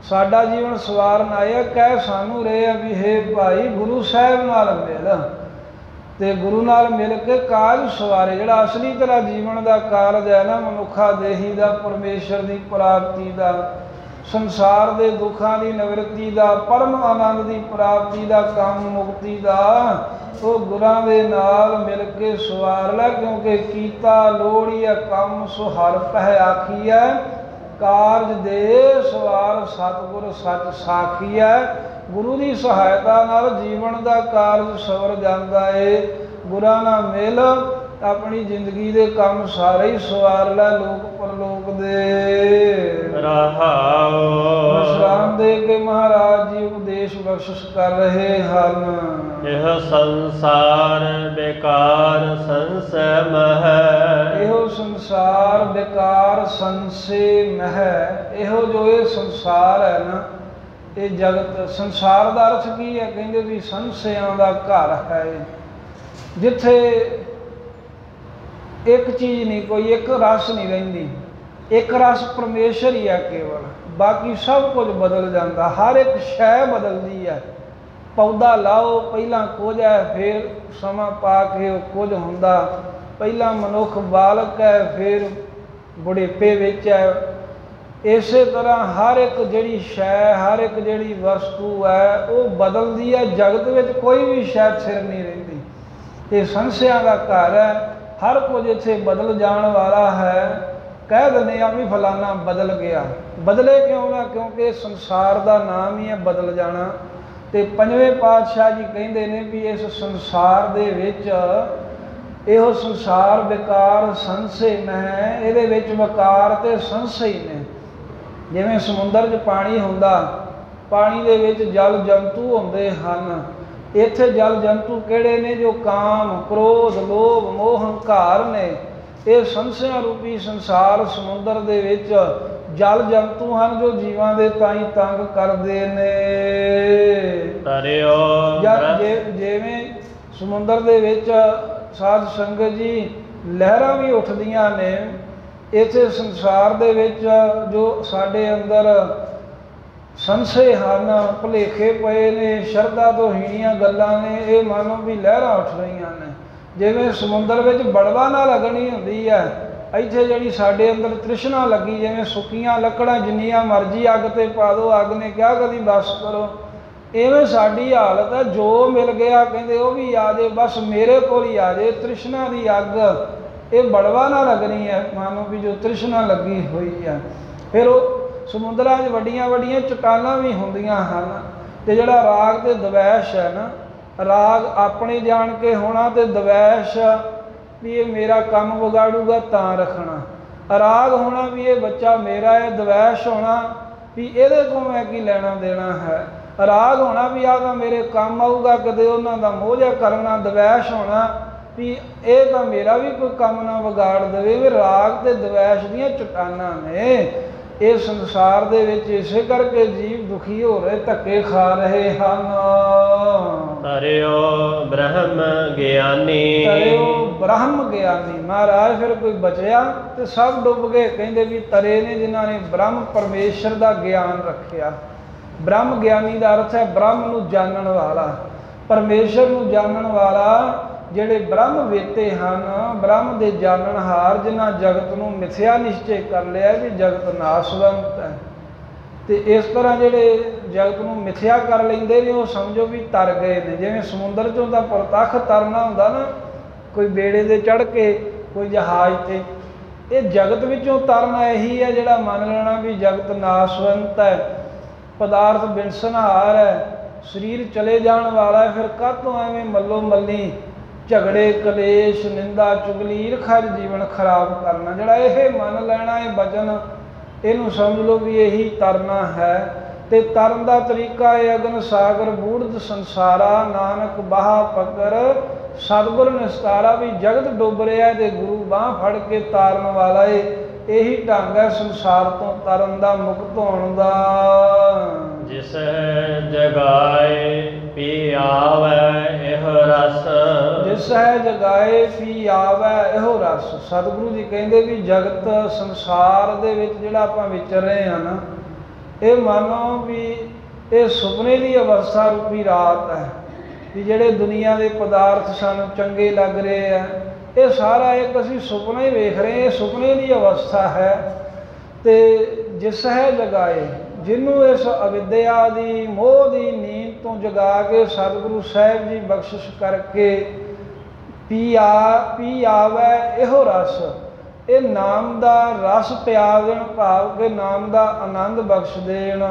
ਸਾਡਾ ਜੀਵਨ ਸਵਾਰਨ ਆਇਆ, ਕਹਿ ਸਾਨੂੰ ਰਹੇ ਆ ਵੀ ਹੇ ਭਾਈ ਗੁਰੂ ਸਾਹਿਬ ਨਾਲ ਮਿਲ, ਤੇ ਗੁਰੂ ਨਾਲ ਮਿਲ ਕੇ ਕਾਰਜ ਸਵਾਰੇ। ਜਿਹੜਾ ਅਸਲੀ ਤੇਰਾ ਜੀਵਨ ਦਾ ਕਾਰਜ ਹੈ ਨਾ, ਮਨੁੱਖਾ ਦੇਹੀ ਦਾ, ਪਰਮੇਸ਼ਰ ਦੀ ਪ੍ਰਾਪਤੀ ਦਾ, ਸੰਸਾਰ ਦੇ ਦੁੱਖਾਂ ਦੀ ਨਿਵਰਤੀ ਦਾ, ਪਰਮ ਆਨੰਦ ਦੀ ਪ੍ਰਾਪਤੀ ਦਾ, ਕੰਮ ਮੁਕਤੀ ਦਾ, ਉਹ ਗੁਰਾਂ ਦੇ ਨਾਲ ਮਿਲ ਕੇ ਸਵਾਰ ਲੈ। ਕਿਉਂਕਿ ਕੀਤਾ ਲੋੜੀਐ ਕੰਮ ਸੋ ਹਰਿ ਪਹਿ ਆਖੀਐ, ਕਾਰਜ ਦੇ ਸਵਾਰ ਸਤਿਗੁਰ ਸੱਚ ਸਾਖੀਐ। ਗੁਰੂ ਦੀ ਸਹਾਇਤਾ ਨਾਲ ਜੀਵਨ ਦਾ ਕਾਰਜ ਸਵਰ ਜਾਂਦਾ ਏ। ਗੁਰਾਂ ਨਾਲ ਮਿਲ ਆਪਣੀ ਜ਼ਿੰਦਗੀ ਦੇ ਕੰਮ ਸਾਰੇ ਹੀ ਸਵਾਰ ਲੈ, ਲੋਕ ਪਰਲੋਕ ਦੇ। ਰਹਾਉ। ਵਿਸ਼ਰਾਮ ਦੇ ਕੇ ਮਹਾਰਾਜ ਜੀ ਉਪਦੇਸ਼ ਬਖਸ਼ਿਸ਼ ਕਰ ਰਹੇ ਹਨ। ਇਹ ਸੰਸਾਰ ਬੇਕਾਰ ਸੰਸੈ ਮਹਿ, ਇਹੋ ਸੰਸਾਰ ਬੇਕਾਰ ਸੰਸੇ ਮਹਿ। ਇਹੋ ਜੋ ਇਹ ਸੰਸਾਰ ਹੈ ਨਾ, ਇਹ ਜਗਤ, ਸੰਸਾਰ ਦਾ ਅਰਥ ਕੀ ਹੈ? ਕਹਿੰਦੇ ਵੀ ਸੰਸਿਆਂ ਦਾ ਘਰ ਹੈ, ਜਿੱਥੇ ਇੱਕ ਚੀਜ਼ ਨਹੀਂ, ਕੋਈ ਇੱਕ ਰਸ ਨਹੀਂ ਰਹਿੰਦੀ। ਇੱਕ ਰਸ ਪਰਮੇਸ਼ਰ ਹੀ ਹੈ ਕੇਵਲ, ਬਾਕੀ ਸਭ ਕੁਝ ਬਦਲ ਜਾਂਦਾ, ਹਰ ਇੱਕ ਸ਼ੈ ਬਦਲਦੀ ਹੈ। ਪੌਦਾ ਲਾਓ, ਪਹਿਲਾਂ ਕੁਝ ਹੈ, ਫਿਰ ਸਮਾਂ ਪਾ ਕੇ ਉਹ ਕੁਝ ਹੁੰਦਾ। ਪਹਿਲਾਂ ਮਨੁੱਖ ਬਾਲਕ ਹੈ, ਫਿਰ ਬੁਢੇਪੇ ਵਿੱਚ ਹੈ। ਇਸੇ ਤਰ੍ਹਾਂ ਹਰ ਇੱਕ ਜਿਹੜੀ ਸ਼ੈ, ਹਰ ਇੱਕ ਜਿਹੜੀ ਵਸਤੂ ਹੈ, ਉਹ ਬਦਲਦੀ ਹੈ। ਜਗਤ ਵਿੱਚ ਕੋਈ ਵੀ ਸ਼ੈ ਸਿਰ ਨਹੀਂ ਰਹਿੰਦੀ। ਇਹ ਸੰਸਿਆਂ ਦਾ ਘਰ ਹੈ, ਹਰ ਕੁਝ ਇੱਥੇ ਬਦਲ ਜਾਣ ਵਾਲਾ ਹੈ। ਕਹਿ ਦਿੰਦੇ ਆ ਵੀ ਫਲਾਨਾ ਬਦਲ ਗਿਆ, ਬਦਲੇ ਕਿਉਂ ਨਾ? ਕਿਉਂਕਿ ਸੰਸਾਰ ਦਾ ਨਾਮ ਹੀ ਹੈ ਬਦਲ ਜਾਣਾ। ਤੇ ਪੰਜਵੇਂ ਪਾਤਸ਼ਾਹ ਜੀ ਕਹਿੰਦੇ ਨੇ ਵੀ ਇਸ ਸੰਸਾਰ ਦੇ ਵਿੱਚ, ਇਹੋ ਸੰਸਾਰ ਬੇਕਾਰ ਸੰਸੇ ਮਹਿ, ਇਹਦੇ ਵਿੱਚ ਵਕਾਰ ਤੇ ਸੰਸੇ ਹੀ ਨੇ। ਜਿਵੇਂ ਸਮੁੰਦਰ 'ਚ ਪਾਣੀ ਹੁੰਦਾ, ਪਾਣੀ ਦੇ ਵਿੱਚ ਜਲ ਜੰਤੂ ਹੁੰਦੇ ਹਨ। ਇੱਥੇ ਜਲ ਜੰਤੂ ਕਿਹੜੇ ਨੇ? ਜੋ ਕਾਮ, ਕ੍ਰੋਧ, ਲੋਭ, ਮੋਹ, ਹੰਕਾਰ ਨੇ। ਇਹ ਸੰਸਿਆਂ ਰੂਪੀ ਸੰਸਾਰ ਸਮੁੰਦਰ ਦੇ ਵਿੱਚ ਜਲ ਜੰਤੂ ਹਨ, ਜੋ ਜੀਵਾਂ ਦੇ ਤਾਈਂ ਤੰਗ ਕਰਦੇ ਨੇ। ਜਿਵੇਂ ਸਮੁੰਦਰ ਦੇ ਵਿੱਚ ਸਾਧ ਸੰਗਤ ਜੀ ਲਹਿਰਾਂ ਵੀ ਉੱਠਦੀਆਂ ਨੇ, ਇੱਥੇ ਸੰਸਾਰ ਦੇ ਵਿੱਚ ਜੋ ਸਾਡੇ ਅੰਦਰ ਸੰਸੇ ਹਨ, ਭੁਲੇਖੇ ਪਏ ਨੇ, ਸ਼ਰਧਾ ਤੋਂ ਹੀਣੀਆਂ ਗੱਲਾਂ ਨੇ, ਇਹ ਮਾਨੋ ਵੀ ਲਹਿਰਾਂ ਉੱਠ ਰਹੀਆਂ ਨੇ। ਜਿਵੇਂ ਸਮੁੰਦਰ ਵਿੱਚ ਬੜਵਾ ਨਾਲ ਅਗਨੀ ਹੁੰਦੀ ਹੈ, ਇੱਥੇ ਜਿਹੜੀ ਸਾਡੇ ਅੰਦਰ ਤ੍ਰਿਸ਼ਨਾ ਲੱਗੀ, ਜਿਵੇਂ ਸੁੱਕੀਆਂ ਲੱਕੜਾਂ ਜਿੰਨੀਆਂ ਮਰਜ਼ੀ ਅੱਗ 'ਤੇ ਪਾ ਦਿਓ, ਅੱਗ ਨੇ ਕਿਹਾ ਕਦੀ ਬਸ ਕਰੋ। ਇਵੇਂ ਸਾਡੀ ਹਾਲਤ ਹੈ, ਜੋ ਮਿਲ ਗਿਆ ਕਹਿੰਦੇ ਉਹ ਵੀ ਆ ਜੇ, ਬਸ ਮੇਰੇ ਕੋਲ ਹੀ ਆ ਜੇ। ਤ੍ਰਿਸ਼ਨਾ ਦੀ ਅੱਗ, ਇਹ ਬੜਵਾ ਨਾਲ ਅਗਨੀ ਹੈ, ਮਾਨੋ ਵੀ ਜੋ ਤ੍ਰਿਸ਼ਨਾ ਲੱਗੀ ਹੋਈ ਹੈ। ਫਿਰ ਉਹ ਸਮੁੰਦਰਾਂ 'ਚ ਵੱਡੀਆਂ ਵੱਡੀਆਂ ਚਟਾਨਾਂ ਵੀ ਹੁੰਦੀਆਂ ਹਨ। ਤੇ ਜਿਹੜਾ ਰਾਗ ਤੇ ਦਵੈਸ਼ ਹੈ ਨਾ, ਰਾਗ ਆਪਣੇ ਜਾਣ ਕੇ ਹੋਣਾ, ਤੇ ਦਵੈਸ਼ ਵੀ ਇਹ ਮੇਰਾ ਕੰਮ ਵਿਗਾੜੂਗਾ ਤਾਂ ਰੱਖਣਾ। ਰਾਗ ਹੋਣਾ ਵੀ ਇਹ ਬੱਚਾ ਮੇਰਾ ਹੈ, ਦਵੈਸ਼ ਹੋਣਾ ਵੀ ਇਹਦੇ ਤੋਂ ਮੈਂ ਕੀ ਲੈਣਾ ਦੇਣਾ ਹੈ। ਰਾਗ ਹੋਣਾ ਵੀ ਆਹ ਤਾਂ ਮੇਰੇ ਕੰਮ ਆਊਗਾ, ਕਦੇ ਉਹਨਾਂ ਦਾ ਮੋਹ ਜਿਹਾ ਕਰਨਾ। ਦਵੈਸ਼ ਹੋਣਾ ਵੀ ਇਹ ਤਾਂ ਮੇਰਾ ਵੀ ਕੋਈ ਕੰਮ ਨਾ ਵਿਗਾੜ ਦੇਵੇ। ਵੀ ਰਾਗ ਤੇ ਦਵੈਸ਼ ਦੀਆਂ ਚਟਾਨਾਂ ਨੇ ਇਹ ਸੰਸਾਰ ਦੇ ਵਿੱਚ। ਇਸੇ ਕਰਕੇ ਜੀਵ ਦੁਖੀ ਹੋ ਰਹੇ, ਧੱਕੇ ਖਾ ਰਹੇ ਹਨ। ਤਰਿਓ ਬ੍ਰਹਮ ਗਿਆਨੀ, ਤਰਿਓ ਬ੍ਰਹਮ ਗਿਆਨੀ। ਮਹਾਰਾਜ ਫਿਰ ਕੋਈ ਬਚਿਆ ਤੇ ਸਭ ਡੁੱਬ ਗਏ। ਕਹਿੰਦੇ ਵੀ ਤਰੇ ਨੇ ਜਿਨ੍ਹਾਂ ਨੇ ਬ੍ਰਹਮ ਪਰਮੇਸ਼ਰ ਦਾ ਗਿਆਨ ਰੱਖਿਆ। ਬ੍ਰਹਮ ਗਿਆਨੀ ਦਾ ਅਰਥ ਹੈ ਬ੍ਰਹਮ ਨੂੰ ਜਾਣਨ ਵਾਲਾ, ਪਰਮੇਸ਼ਰ ਨੂੰ ਜਾਣਨ ਵਾਲਾ। ਜਿਹੜੇ ਬ੍ਰਹਮ ਵੇਤੇ ਹਨ, ਬ੍ਰਹਮ ਦੇ ਜਾਣਨਹਾਰ, ਜਿਨ੍ਹਾਂ ਜਗਤ ਨੂੰ ਮਿਥਿਆ ਨਿਸ਼ਚੈ ਕਰ ਲਿਆ ਵੀ ਜਗਤ ਨਾਸਵੰਤ ਹੈ। ਤੇ ਇਸ ਤਰ੍ਹਾਂ ਜਿਹੜੇ ਜਗਤ ਨੂੰ ਮਿਥਿਆ ਕਰ ਲੈਂਦੇ ਨੇ, ਉਹ ਸਮਝੋ ਵੀ ਤਰ ਗਏ ਨੇ। ਜਿਵੇਂ ਸਮੁੰਦਰ 'ਚੋਂ ਤਾਂ ਪ੍ਰਤੱਖ ਤਰਨਾ ਹੁੰਦਾ ਨਾ, ਕੋਈ ਬੇੜੇ 'ਤੇ ਚੜ੍ਹ ਕੇ, ਕੋਈ ਜਹਾਜ਼ 'ਤੇ। ਇਹ ਜਗਤ ਵਿੱਚੋਂ ਤਰਨਾ ਇਹੀ ਹੈ ਜਿਹੜਾ ਮੰਨ ਲੈਣਾ ਵੀ ਜਗਤ ਨਾਸਵੰਤ ਹੈ, ਪਦਾਰਥ ਬਿਨਸਨਹਾਰ ਹੈ, ਸਰੀਰ ਚਲੇ ਜਾਣ ਵਾਲਾ ਹੈ। ਫਿਰ ਕਾਹਤੋਂ ਐਵੇਂ ਮੱਲੋ ਮੱਲੀ ਝਗੜੇ, ਕਲੇਸ਼, ਨਿੰਦਾ, ਚੁਗਲੀ, ਈਰਖਾ ਜੀਵਨ ਖਰਾਬ ਕਰਨਾ। ਜਿਹੜਾ ਇਹ ਮੰਨ ਲੈਣਾ, ਇਹ ਬਚਨ, ਇਹਨੂੰ ਸਮਝ ਲਓ ਵੀ ਇਹੀ ਤਰਨਾ ਹੈ। ਤੇ ਤਰਨ ਦਾ ਤਰੀਕਾ ਹੈ ਅਗਨ ਸਾਗਰ ਬੂੜਦ ਸੰਸਾਰਾ, ਨਾਨਕ ਬਾਹਾ ਪਕਰ ਸਤਿਗੁਰ ਨਿਸਤਾਰਾ। ਵੀ ਜਗਤ ਡੁੱਬ ਰਿਹਾ ਤੇ ਗੁਰੂ ਬਾਂਹ ਫੜ ਕੇ ਤਾਰਨ ਵਾਲਾ ਏ। ਇਹੀ ਢੰਗ ਹੈ ਸੰਸਾਰ ਤੋਂ ਤਰਨ ਦਾ, ਮੁਕਤ ਹੋਣ ਦਾ। ਜਿਸ ਜਗਾਏ ਪੀ ਆਵੈ ਇਹੋ ਰਸ, ਜਿਸ ਹੈ ਜਗਾਏ ਪੀ ਆਵੈ ਇਹੋ ਰਸ। ਸਤਿਗੁਰੂ ਜੀ ਕਹਿੰਦੇ ਵੀ ਜਗਤ ਸੰਸਾਰ ਦੇ ਵਿੱਚ ਜਿਹੜਾ ਆਪਾਂ ਵਿਚਰ ਰਹੇ ਹਾਂ ਨਾ, ਇਹ ਮੰਨੋ ਵੀ ਇਹ ਸੁਪਨੇ ਦੀ ਅਵਸਥਾ ਰੂਪੀ ਰਾਤ ਹੈ ਵੀ ਜਿਹੜੇ ਦੁਨੀਆ ਦੇ ਪਦਾਰਥ ਸਾਨੂੰ ਚੰਗੇ ਲੱਗ ਰਹੇ ਆ, ਇਹ ਸਾਰਾ ਇੱਕ ਅਸੀਂ ਸੁਪਨਾ ਹੀ ਵੇਖ ਰਹੇ, ਇਹ ਸੁਪਨੇ ਦੀ ਅਵਸਥਾ ਹੈ। ਤੇ ਜਿਸ ਹੈ ਜਗਾਏ, ਜਿਹਨੂੰ ਇਸ ਅਵਿਦਿਆ ਦੀ ਮੋਹ ਦੀ ਨੀਂਦ ਤੋਂ ਜਗਾ ਕੇ ਸਤਿਗੁਰੂ ਸਾਹਿਬ ਜੀ ਬਖਸ਼ਿਸ਼ ਕਰਕੇ ਪੀ ਆਵੈ ਇਹੋ ਰਸ, ਇਹ ਨਾਮ ਦਾ ਰਸ ਪਿਆ ਦੇਣ, ਭਾਵ ਕਿ ਨਾਮ ਦਾ ਆਨੰਦ ਬਖਸ਼ ਦੇਣ।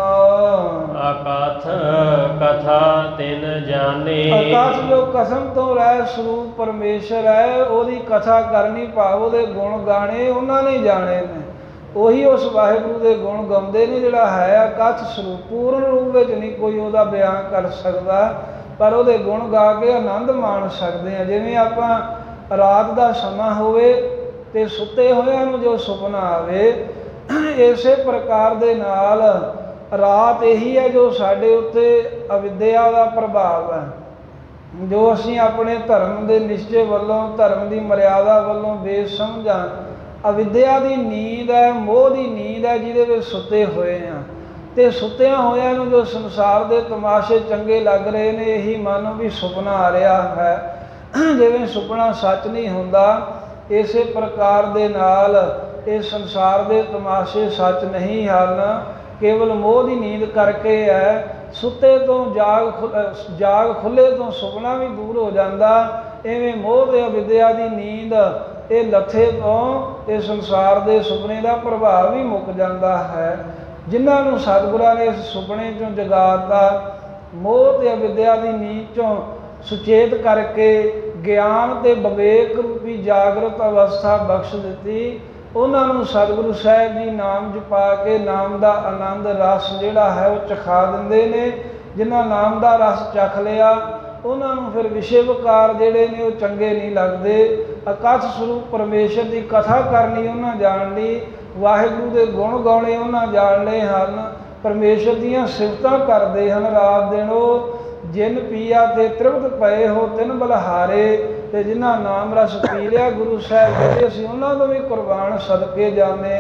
ਅਕਥ ਕਥਾ ਤਿਨ ਜਾਣੀ, ਅਕਥ ਜੋ ਕਸਮ ਤੋਂ ਰਹਿ ਸਰੂਪ ਪਰਮੇਸ਼ਰ ਹੈ, ਉਹਦੀ ਕਥਾ ਕਰਨੀ, ਭਾਵ ਉਹਦੇ ਗੁਣ ਗਾਣੇ ਉਹਨਾਂ ਨੇ ਜਾਣੇ ਨੇ। ਉਹੀ ਉਸ ਵਾਹਿਗੁਰੂ ਦੇ ਗੁਣ ਗਾਉਂਦੇ ਨੇ ਜਿਹੜਾ ਹੈ ਅਕਥ ਸਰੂਪ। ਪੂਰਨ ਰੂਪ ਵਿੱਚ ਨਹੀਂ ਕੋਈ ਉਹਦਾ ਬਿਆਨ ਕਰ ਸਕਦਾ, ਪਰ ਉਹਦੇ ਗੁਣ ਗਾ ਕੇ ਆਨੰਦ ਮਾਣ ਸਕਦੇ ਹਾਂ। ਜਿਵੇਂ ਆਪਾਂ ਰਾਤ ਦਾ ਸਮਾਂ ਹੋਵੇ ਤੇ ਸੁੱਤੇ ਹੋਇਆਂ ਨੂੰ ਜੋ ਸੁਪਨਾ ਆਵੇ, ਇਸੇ ਪ੍ਰਕਾਰ ਦੇ ਨਾਲ ਰਾਤ ਇਹੀ ਹੈ ਜੋ ਸਾਡੇ ਉੱਤੇ ਅਵਿਦਿਆ ਦਾ ਪ੍ਰਭਾਵ ਹੈ, ਜੋ ਅਸੀਂ ਆਪਣੇ ਧਰਮ ਦੇ ਨਿਸ਼ਚੇ ਵੱਲੋਂ, ਧਰਮ ਦੀ ਮਰਿਆਦਾ ਵੱਲੋਂ ਬੇਸਮਝਾਂ ਅਵਿਦਿਆ ਦੀ ਨੀਂਦ ਹੈ, ਮੋਹ ਦੀ ਨੀਂਦ ਹੈ, ਜਿਹਦੇ ਵਿੱਚ ਸੁੱਤੇ ਹੋਏ ਹਾਂ। ਤੇ ਸੁੱਤਿਆਂ ਹੋਇਆਂ ਨੂੰ ਜੋ ਸੰਸਾਰ ਦੇ ਤਮਾਸ਼ੇ ਚੰਗੇ ਲੱਗ ਰਹੇ ਨੇ, ਇਹੀ ਮੰਨੋ ਵੀ ਸੁਪਨਾ ਆ ਰਿਹਾ ਹੈ। ਜਿਵੇਂ ਸੁਪਨਾ ਸੱਚ ਨਹੀਂ ਹੁੰਦਾ, ਇਸੇ ਪ੍ਰਕਾਰ ਦੇ ਨਾਲ ਇਹ ਸੰਸਾਰ ਦੇ ਤਮਾਸ਼ੇ ਸੱਚ ਨਹੀਂ ਹਨ, ਕੇਵਲ ਮੋਹ ਦੀ ਨੀਂਦ ਕਰਕੇ ਹੈ। ਸੁੱਤੇ ਤੋਂ ਜਾਗ ਖੁੱਲੇ ਤੋਂ ਸੁਪਨਾ ਵੀ ਦੂਰ ਹੋ ਜਾਂਦਾ। ਇਵੇਂ ਮੋਹ ਤੇ ਅਵਿਦਿਆ ਦੀ ਨੀਂਦ ਇਹ ਲੱਥੇ ਤੋਂ ਇਹ ਸੰਸਾਰ ਦੇ ਸੁਪਨੇ ਦਾ ਪ੍ਰਭਾਵ ਵੀ ਮੁੱਕ ਜਾਂਦਾ ਹੈ। ਜਿਨ੍ਹਾਂ ਨੂੰ ਸਤਿਗੁਰਾਂ ਨੇ ਇਸ ਸੁਪਨੇ ਚੋਂ ਜਗਾਤਾ, ਮੋਹ ਤੇ ਅਵਿਦਿਆ ਦੀ ਨੀਂਦ ਚੋਂ ਸੁਚੇਤ ਕਰਕੇ ਗਿਆਨ ਤੇ ਵਿਵੇਕ ਰੂਪੀ ਜਾਗਰਤ ਅਵਸਥਾ ਬਖਸ਼ ਦਿੱਤੀ, ਉਹਨਾਂ ਨੂੰ ਸਤਿਗੁਰੂ ਸਾਹਿਬ ਜੀ ਨਾਮ ਜਪਾ ਕੇ ਨਾਮ ਦਾ ਆਨੰਦ ਰਸ ਜਿਹੜਾ ਹੈ ਉਹ ਚਖਾ ਦਿੰਦੇ ਨੇ। ਜਿਨ੍ਹਾਂ ਨਾਮ ਦਾ ਰਸ ਚਖ ਲਿਆ, ਉਹਨਾਂ ਨੂੰ ਫਿਰ ਵਿਸ਼ੇ ਵਿਕਾਰ ਜਿਹੜੇ ਨੇ ਉਹ ਚੰਗੇ ਨਹੀਂ ਲੱਗਦੇ। ਅਕਥ ਸਰੂਪ ਪਰਮੇਸ਼ਰ ਦੀ ਕਥਾ ਕਰਨੀ ਉਹਨਾਂ ਜਾਣ ਲਈ, ਵਾਹਿਗੁਰੂ ਦੇ ਗੁਣ ਗਾਉਣੇ ਉਹਨਾਂ ਜਾਣ ਲਏ ਹਨ, ਪਰਮੇਸ਼ਰ ਦੀਆਂ ਸਿਫਤਾਂ ਕਰਦੇ ਹਨ ਰਾਤ ਦਿਨ। ਉਹ ਜਿਨ ਪੀਆ ਤੇ ਤ੍ਰਿਪਤ ਪਏ ਹੋ ਤਿਨ ਬਲਹਾਰੇ, ਤੇ ਜਿਨ੍ਹਾਂ ਨਾਮ ਰਸ ਪੀ ਲਿਆ ਗੁਰੂ ਸਾਹਿਬ ਕਹਿੰਦੇ ਅਸੀਂ ਉਹਨਾਂ ਤੋਂ ਵੀ ਕੁਰਬਾਨ ਸਦਕੇ ਜਾਂਦੇ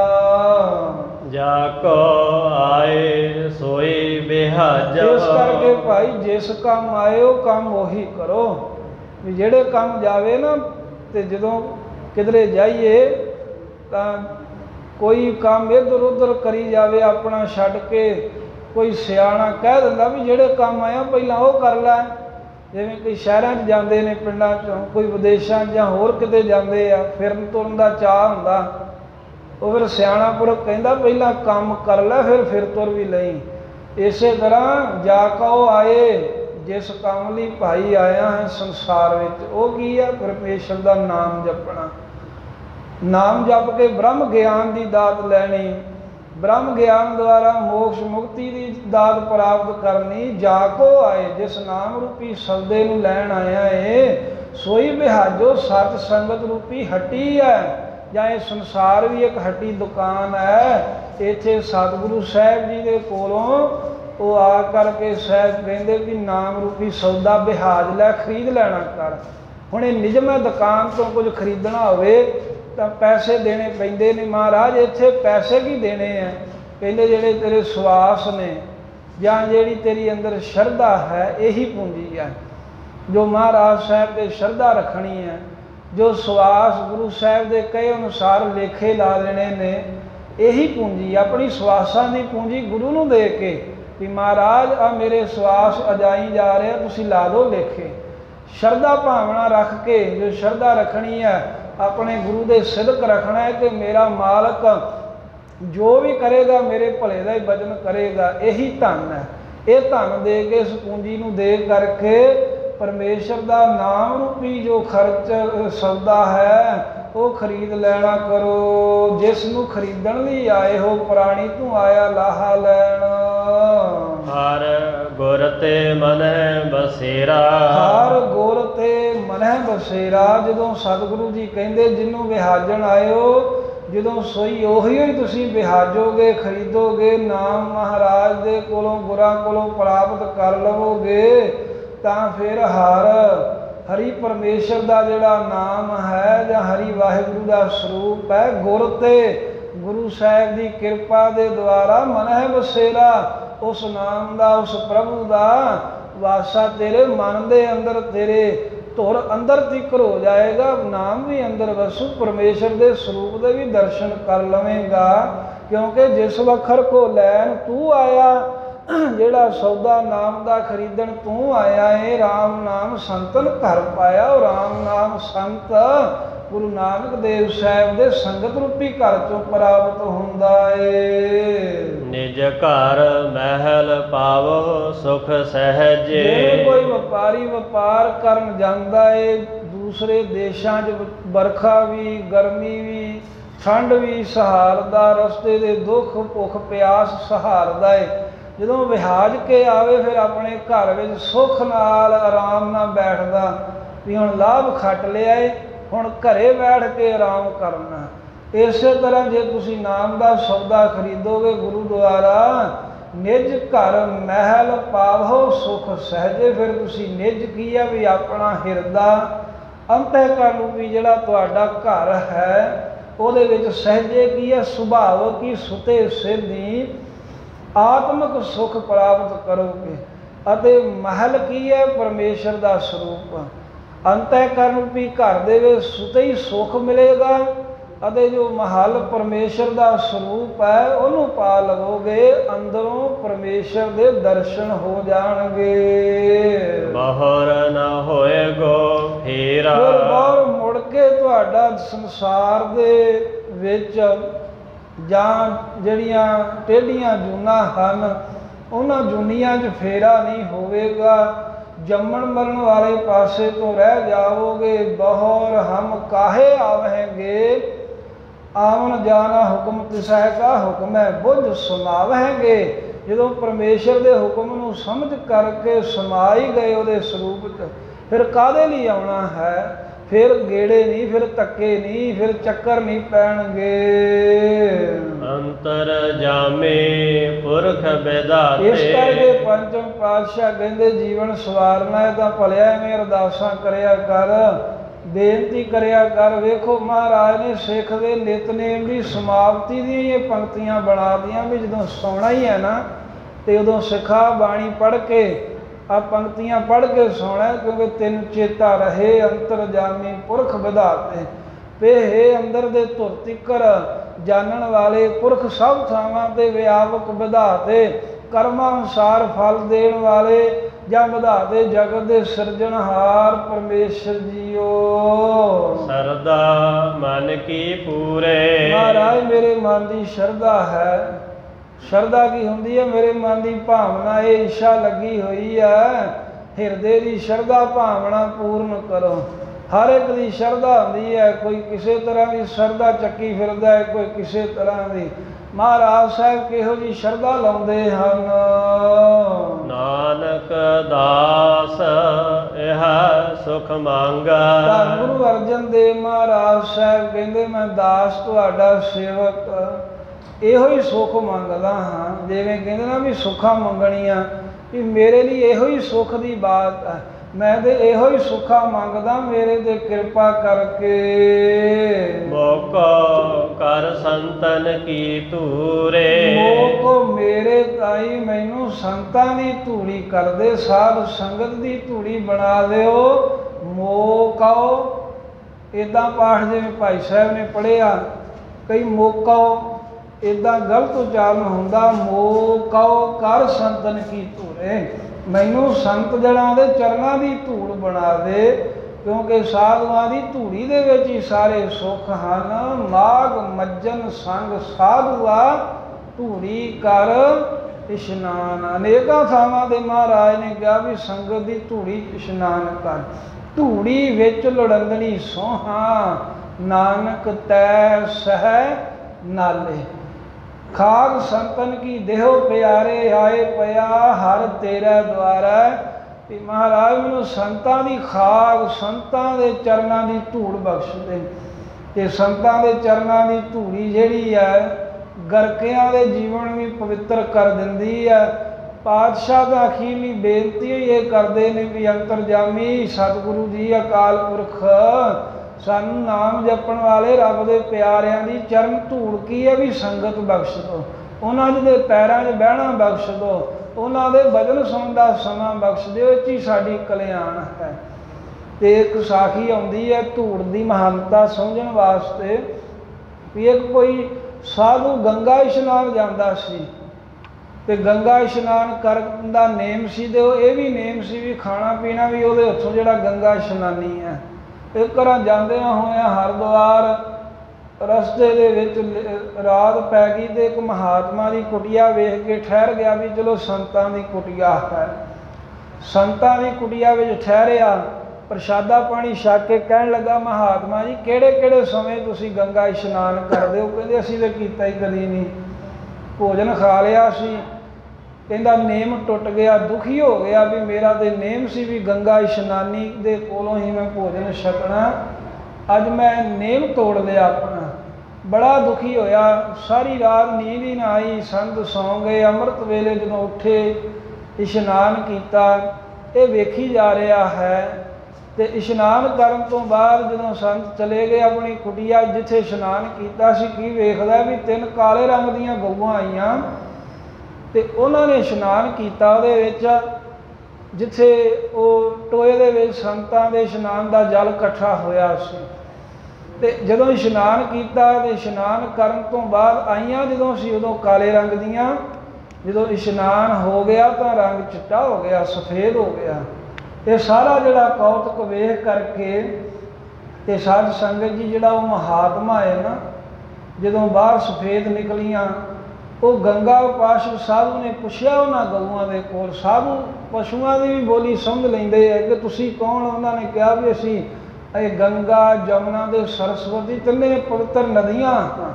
ਹਾਂ। ਜਾ ਕੋ ਆਏ ਸੋਈ ਬਿਹਾਜ, ਇਸ ਕਰਕੇ ਭਾਈ ਜਿਸ ਕੰਮ ਆਏ ਉਹ ਕੰਮ ਉਹੀ ਕਰੋ। ਵੀ ਜਿਹੜੇ ਕੰਮ ਜਾਵੇ ਨਾ, ਤੇ ਜਦੋਂ ਕਿਧਰੇ ਜਾਈਏ ਤਾਂ ਕੋਈ ਕੰਮ ਇੱਧਰ ਉੱਧਰ ਕਰੀ ਜਾਵੇ ਆਪਣਾ ਛੱਡ ਕੇ, ਕੋਈ ਸਿਆਣਾ ਕਹਿ ਦਿੰਦਾ ਵੀ ਜਿਹੜੇ ਕੰਮ ਆਇਆ ਪਹਿਲਾਂ ਉਹ ਕਰ ਲੈ। ਜਿਵੇਂ ਕਈ ਸ਼ਹਿਰਾਂ 'ਚ ਜਾਂਦੇ ਨੇ, ਪਿੰਡਾਂ 'ਚੋਂ ਕੋਈ ਵਿਦੇਸ਼ਾਂ ਜਾਂ ਹੋਰ ਕਿਤੇ ਜਾਂਦੇ ਆ, ਫਿਰਨ ਤੁਰਨ ਦਾ ਚਾਅ ਹੁੰਦਾ, ਉਹ ਫਿਰ ਸਿਆਣਾ ਪੁਰਖ ਕਹਿੰਦਾ ਪਹਿਲਾਂ ਕੰਮ ਕਰ ਲੈ ਫਿਰ ਤੁਰ ਵੀ ਲਈ। ਇਸੇ ਤਰ੍ਹਾਂ ਜਾ ਕਉ ਆਏ, ਜਿਸ ਕੰਮ ਲਈ ਭਾਈ ਆਇਆ ਹੈ ਸੰਸਾਰ ਵਿੱਚ, ਉਹ ਕੀ ਹੈ? ਪਰਮੇਸ਼ਰ ਦਾ ਨਾਮ ਜਪਣਾ। ਨਾਮ ਜਪ ਕੇ ਬ੍ਰਹਮ ਗਿਆਨ ਦੀ ਦਾਤ ਲੈਣੀ, ਬ੍ਰਹਮ ਗਿਆਨ ਦੁਆਰਾ ਮੋਕਸ਼ ਮੁਕਤੀ ਦੀ ਦਾਤ ਪ੍ਰਾਪਤ ਕਰਨੀ। ਜਾ ਕੋ ਆਏ, ਜਿਸ ਨਾਮ ਰੂਪੀ ਸੌਦੇ ਨੂੰ ਲੈਣ ਆਇਆ ਏ, ਸੋਈ ਬਿਹਾਜੋ ਸਤ ਸੰਗਤ ਰੂਪੀ ਹੱਟੀ ਹੈ। ਜਾਂ ਇਹ ਸੰਸਾਰ ਵੀ ਇੱਕ ਹੱਟੀ ਦੁਕਾਨ ਹੈ। ਇੱਥੇ ਸਤਿਗੁਰੂ ਸਾਹਿਬ ਜੀ ਦੇ ਕੋਲੋਂ ਉਹ ਆ ਕਰਕੇ ਸਾਹਿਬ ਕਹਿੰਦੇ ਵੀ ਨਾਮ ਰੂਪੀ ਸੌਦਾ ਬਿਹਾਜ ਲੈ, ਖਰੀਦ ਲੈਣਾ ਕਰ। ਹੁਣ ਇਹ ਨਿਯਮ ਹੈ, ਦੁਕਾਨ ਤੋਂ ਕੁਝ ਖਰੀਦਣਾ ਹੋਵੇ ਤਾਂ ਪੈਸੇ ਦੇਣੇ ਪੈਂਦੇ ਨੇ। ਮਹਾਰਾਜ ਇੱਥੇ ਪੈਸੇ ਕੀ ਦੇਣੇ ਆ? ਕਹਿੰਦੇ ਜਿਹੜੇ ਤੇਰੇ ਸਵਾਸ ਨੇ ਜਾਂ ਜਿਹੜੀ ਤੇਰੀ ਅੰਦਰ ਸ਼ਰਧਾ ਹੈ, ਇਹੀ ਪੂੰਜੀ ਹੈ। ਜੋ ਮਹਾਰਾਜ ਸਾਹਿਬ ਦੇ ਸ਼ਰਧਾ ਰੱਖਣੀ ਹੈ, ਜੋ ਸਵਾਸ ਗੁਰੂ ਸਾਹਿਬ ਦੇ ਕਹੇ ਅਨੁਸਾਰ ਲੇਖੇ ਲਾ ਦੇਣੇ ਨੇ, ਇਹੀ ਪੂੰਜੀ। ਆਪਣੀ ਸਵਾਸਾਂ ਦੀ ਪੂੰਜੀ ਗੁਰੂ ਨੂੰ ਦੇ ਕੇ ਵੀ ਮਹਾਰਾਜ ਆ ਮੇਰੇ ਸਵਾਸ ਅਜਾਈ ਜਾ ਰਿਹਾ, ਤੁਸੀਂ ਲਾ ਦਿਓ ਲੇਖੇ। ਸ਼ਰਧਾ ਭਾਵਨਾ ਰੱਖ ਕੇ ਜੋ ਸ਼ਰਧਾ ਰੱਖਣੀ ਹੈ, ਆਪਣੇ ਗੁਰੂ ਦੇ ਸਿਦਕ ਰੱਖਣਾ ਹੈ ਕਿ ਮੇਰਾ ਮਾਲਕ ਜੋ ਵੀ ਕਰੇਗਾ ਮੇਰੇ ਭਲੇ ਦਾ ਹੀ ਵਚਨ ਕਰੇਗਾ। ਇਹੀ ਧਨ ਹੈ। ਇਹ ਧਨ ਦੇ ਕੇ ਇਸ ਪੂੰਜੀ ਨੂੰ ਦੇ ਕਰਕੇ ਪਰਮੇਸ਼ਰ ਦਾ ਨਾਮ ਰੂਪੀ ਜੋ ਖਰਚ ਸੌਦਾ ਹੈ ਉਹ ਖਰੀਦ ਲੈਣਾ ਕਰੋ। ਜਿਸ ਨੂੰ ਖਰੀਦਣ ਲਈ ਆਏ ਹੋ ਪ੍ਰਾਣੀ ਤੂੰ ਆਇਆ ਲਾਹਾ ਲੈਣ। ਹਰ ਗੁਰ ਤੇ ਮਨਹਿ ਬਸੇਰਾ, ਹਰ ਗੁਰ ਤੇ ਮਨਹਿ ਬਸੇਰਾ। ਜਦੋਂ ਸਤਿਗੁਰੂ ਜੀ ਕਹਿੰਦੇ ਜਿਹਨੂੰ ਵਿਹਾਜਣ ਆਇਓ, ਜਦੋਂ ਸੋਈ ਉਹੀ ਹੀ ਤੁਸੀਂ ਵਿਹਾਜੋਗੇ, ਖਰੀਦੋਗੇ, ਨਾਮ ਮਹਾਰਾਜ ਦੇ ਕੋਲੋਂ ਗੁਰਾਂ ਕੋਲੋਂ ਪ੍ਰਾਪਤ ਕਰ ਲਵੋਗੇ, ਤਾਂ ਫਿਰ ਹਰੀ ਪਰਮੇਸ਼ਰ ਦਾ ਜਿਹੜਾ ਨਾਮ ਹੈ ਜਾਂ ਹਰੀ ਵਾਹਿਗੁਰੂ ਦਾ ਸਰੂਪ ਹੈ, ਗੁਰ ਤੇ गुरु साहिब की कृपा के द्वारा मन है बसेरा, उस नाम का उस प्रभु का वासा तेरे मन के अंदर, तेरे धुर अंदर तिकर हो जाएगा। नाम भी अंदर वसू, परमेश्वर के स्वरूप के भी दर्शन कर लवेगा। क्योंकि जिस वखर को लैन तू आया, जेड़ा सौदा नाम का खरीदन तू आया है, राम नाम संतन घर पाया। और राम नाम संत गुरु नानक देव साहब दे संगत रूपी घर चों प्राप्त हुंदा है। निज घर महल पावो सुख सहजे। जे कोई व्यापारी व्यापार करन जांदा है दूसरे देशां च, बरखा भी गर्मी भी ठंड भी सहारदा, रस्ते दे दुख भुख प्यास सहारदा है। जदों विहाज के आवे फिर अपने घर विच सुख नाल आराम नाल बैठदा भी हुण लाभ खट लिया है, हुण घरे बैठ के आराम करना। इस तरह जे तुसी नाम का सौदा खरीदोगे गुरु द्वारा, निज घर महल पावो सुख सहजे। फिर तुसी निज की है भी अपना हिरदा अंतःकरण रूपी जिहड़ा तुहाडा घर है ਉਹਦੇ ਵਿੱਚ सहजे की है सुभाव की सुते सिद्धि आत्मक सुख प्राप्त करोगे। ਅਤੇ महल की है परमेश्वर का स्वरूप। अंतःकरण रूपी घर ਦੇ ਵਿੱਚ सुते ही सुख मिलेगा। ਅਤੇ जो महल परमेश्वर का स्वरूप है ਉਹਨੂੰ पा लवोगे, अंदरों परमेश्वर के दर्शन हो जाणगे। बाहर न होएगो फेरा। फिर बाहर मुड़ के तुहाडा संसार दे विच जां ਜਿਹੜੀਆਂ ਟੇਢੀਆਂ ਜੂਨਾਂ ਹਨ ਉਹਨਾਂ ਜੂਨੀਆਂ 'ਚ फेरा नहीं होवेगा। जम्मण मरण वाले पासे तो रह जाओगे। बहोर हम काहे आवेंगे, आवन जाना हुक्म तिसै का हुक्म है बुझ समावेंगे। जो परमेश्वर के हुक्म नूं समझ करके समा ही गए उहदे स्वरूप च, फिर काहदे लई आउणा है। फिर गेड़े नहीं, फिर धक्के नहीं, फिर चक्कर नहीं पैणगे। अंतर जामे पुरख विधाते। इस करके पंचम पातशाह कहते जीवन सवारना है तो भलिया में अरदासां करया कर, बेनती करया कर। वेखो महाराज ने सिख के नितनेम की समाप्ति दी ये पंक्तियां बना दियां भी जदों सौना ही है ना तो उदों सिखा बाणी पढ़ के आ पंक्तियां पढ़ के सोना, क्योंकि तिन चेता रहे अंतर जामी पुरख विधाते। वे हे अंदर दे धुर तिकर जानन वाले पुरख सब थावां ते व्यापक विधाते, कर्मां अनुसार फल देण वाले ਜਾਂ विधाते जगत दे सिरजनहार परमेश्वर जीओ। सरदा मन की पूरे। महाराज मेरे मन की श्रद्धा है। श्रद्धा की होंदी है मेरे मन की भावना, ये इच्छा लगी हुई है हिरदे की श्रद्धा भावना पूर्ण करो। हर एक की श्रद्धा होंदी है, कोई किसी तरह की श्रद्धा चक्की फिरदा है, कोई किसी तरह की। महाराज साहब किहो जी श्रद्धा लाउंदे हन। नानक दास यह सुख मांगा। गुरु अर्जन देव महाराज साहब कहते मैं दास तुहाडा सेवक ਇਹੋ ਹੀ सुख ਮੰਗਦਾ हाँ। जिवें कहते ना भी सुखा मंगणियां भी मेरे लिए ਇਹੋ ही सुख की बात है। मैं तो ਇਹੋ ही सुखा मंगदा, मेरे ते कृपा करके। मोको कर संतन की धूरे। मोको मेरे ताई मैनू संतां दी धूड़ी कर दे, साध संगत दी धूड़ी बना दिओ। मोकाओ इदां पाठ जिवें भाई साहब ने पढ़िया, कई मोकाओ इदा गलत उच्चारण होंदा। मोकाओ कर संतन की धूरे, मैनू संत जनां दे चरनां दी धूड़ बना दे, क्योंकि साधुआं दी धूड़ी दे विच ही सारे सुख हन। माघ मज्जन संग साधुआ धूड़ी कर इशनान। अनेकां थावां दे महाराज ने कहा भी संगत दी धूड़ी इशनान कर। धूड़ी विच लड़ंदनी सोहा नानक तै सह नाले। खाग संतन की देहो प्यारे आए पया हर तेरा द्वारा। भी महाराज मैनू संतां दी खाग, संतां दे चरनां दी धूड़ बख्श दे। ते संतां दे चरनां दी धूड़ी जिहड़ी है गरकियां दे जीवन भी पवित्र कर दिंदी है। पातशाह दा अखीरली बेनती ये करदे ने भी अंतरजामी सतगुरु जी अकाल पुरख ਸਾਨੂੰ ਨਾਮ ਜਪਣ ਵਾਲੇ ਰੱਬ ਦੇ ਪਿਆਰਿਆਂ ਦੀ ਚਰਨ ਧੂੜ ਕੀ ਹੈ ਵੀ ਸੰਗਤ ਬਖਸ਼ ਦਿਓ, ਉਹਨਾਂ ਦੇ ਪੈਰਾਂ 'ਚ ਬਹਿਣਾ ਬਖਸ਼ ਦਿਓ, ਉਹਨਾਂ ਦੇ ਭਜਨ ਸੁਣਨ ਦਾ ਸਮਾਂ ਬਖਸ਼ ਦਿਓ। ਇਹ 'ਚ ਹੀ ਸਾਡੀ ਕਲਿਆਣ ਹੈ। ਤੇ ਇੱਕ ਸਾਖੀ ਆਉਂਦੀ ਹੈ ਧੂੜ ਦੀ ਮਹਾਨਤਾ ਸਮਝਣ ਵਾਸਤੇ ਵੀ ਇੱਕ ਕੋਈ ਸਾਧੂ ਗੰਗਾ ਇਸ਼ਨਾਨ ਜਾਂਦਾ ਸੀ ਤੇ ਗੰਗਾ ਇਸ਼ਨਾਨ ਕਰਨ ਦਾ ਨੇਮ ਸੀ ਤੇ ਇਹ ਵੀ ਨੇਮ ਸੀ ਵੀ ਖਾਣਾ ਪੀਣਾ ਵੀ ਉਹਦੇ ਹੱਥੋਂ ਜਿਹੜਾ ਗੰਗਾ ਇਸ਼ਨਾਨੀ ਹੈ। ਇੱਕ ਘਰਾਂ ਜਾਂਦਿਆਂ ਹੋਇਆਂ ਹਰਿਦੁਆਰ ਰਸਤੇ ਦੇ ਵਿੱਚ ਰਾਤ ਪੈ ਗਈ ਤੇ ਇੱਕ ਮਹਾਤਮਾ ਦੀ ਕੁਟੀਆ ਵੇਖ ਕੇ ਠਹਿਰ ਗਿਆ ਵੀ ਚਲੋ ਸੰਤਾਂ ਦੀ ਕੁਟੀਆ ਹੈ। ਸੰਤਾਂ ਦੀ ਕੁਟੀਆ ਵਿੱਚ ਠਹਿਰਿਆ, ਪ੍ਰਸ਼ਾਦਾ ਪਾਣੀ ਛਕ ਕੇ ਕਹਿਣ ਲੱਗਾ ਮਹਾਤਮਾ ਜੀ ਕਿਹੜੇ ਕਿਹੜੇ ਸਮੇਂ ਤੁਸੀਂ ਗੰਗਾ ਇਸ਼ਨਾਨ ਕਰਦੇ ਹੋ? ਕਹਿੰਦੇ ਅਸੀਂ ਤਾਂ ਕੀਤਾ ਹੀ ਕਦੀ ਨਹੀਂ, ਭੋਜਨ ਖਾ ਲਿਆ ਸੀ। ਕਹਿੰਦਾ ਨੇਮ ਟੁੱਟ ਗਿਆ, ਦੁਖੀ ਹੋ ਗਿਆ ਵੀ ਮੇਰਾ ਤੇ ਨੇਮ ਸੀ ਵੀ ਗੰਗਾ ਇਸ਼ਨਾਨੀ ਦੇ ਕੋਲੋਂ ਹੀ ਮੈਂ ਭੋਜਨ ਛਕਣਾ, ਅੱਜ ਮੈਂ ਨੇਮ ਤੋੜ ਲਿਆ ਆਪਣਾ। ਬੜਾ ਦੁਖੀ ਹੋਇਆ, ਸਾਰੀ ਰਾਤ ਨੀਂਦ ਹੀ ਨਾ ਆਈ, ਸੰਤ ਸੌਂ ਗਏ। ਅੰਮ੍ਰਿਤ ਵੇਲੇ ਜਦੋਂ ਉੱਠੇ ਇਸ਼ਨਾਨ ਕੀਤਾ, ਇਹ ਵੇਖੀ ਜਾ ਰਿਹਾ ਹੈ। ਤੇ ਇਸ਼ਨਾਨ ਕਰਨ ਤੋਂ ਬਾਅਦ ਜਦੋਂ ਸੰਤ ਚਲੇ ਗਏ ਆਪਣੀ ਕੁਟੀਆ ਜਿੱਥੇ ਇਸ਼ਨਾਨ ਕੀਤਾ ਸੀ, ਕੀ ਵੇਖਦਾ ਵੀ 3 ਕਾਲੇ ਰੰਗ ਦੀਆਂ ਗਊਆਂ ਆਈਆਂ ਤੇ ਉਹਨਾਂ ਨੇ ਇਸ਼ਨਾਨ ਕੀਤਾ ਉਹਦੇ ਵਿੱਚ, ਜਿੱਥੇ ਉਹ ਟੋਏ ਦੇ ਵਿੱਚ ਸੰਤਾਂ ਦੇ ਇਸ਼ਨਾਨ ਦਾ ਜਲ ਇਕੱਠਾ ਹੋਇਆ ਸੀ। ਤੇ ਜਦੋਂ ਇਸ਼ਨਾਨ ਕੀਤਾ ਤੇ ਇਸ਼ਨਾਨ ਕਰਨ ਤੋਂ ਬਾਅਦ ਆਈਆਂ ਜਦੋਂ ਸੀ ਉਦੋਂ ਕਾਲੇ ਰੰਗ ਦੀਆਂ, ਜਦੋਂ ਇਸ਼ਨਾਨ ਹੋ ਗਿਆ ਤਾਂ ਰੰਗ ਚਿੱਟਾ ਹੋ ਗਿਆ, ਸਫੇਦ ਹੋ ਗਿਆ। ਇਹ ਸਾਰਾ ਜਿਹੜਾ ਕੌਤਕ ਵੇਖ ਕਰਕੇ ਤੇ ਸਾਧ ਸੰਗਤ ਜੀ ਜਿਹੜਾ ਉਹ ਮਹਾਤਮਾ ਹੈ ਨਾ, ਜਦੋਂ ਬਾਹਰ ਸਫੇਦ ਨਿਕਲੀਆਂ ਉਹ ਗੰਗਾ ਉਪਾਸ਼ਕ ਸਾਧੂ ਨੇ ਪੁੱਛਿਆ ਉਹਨਾਂ ਗਊਆਂ ਦੇ ਕੋਲ, ਸਾਧੂ ਪਸ਼ੂਆਂ ਦੀ ਵੀ ਬੋਲੀ ਸਮਝ ਲੈਂਦੇ ਹੈ ਕਿ ਤੁਸੀਂ ਕੌਣ? ਉਹਨਾਂ ਨੇ ਕਿਹਾ ਵੀ ਅਸੀਂ ਇਹ ਗੰਗਾ ਜਮਨਾ ਦੇ ਸਰਸਵਤੀ ਤਿੰਨੇ ਪਵਿੱਤਰ ਨਦੀਆਂ,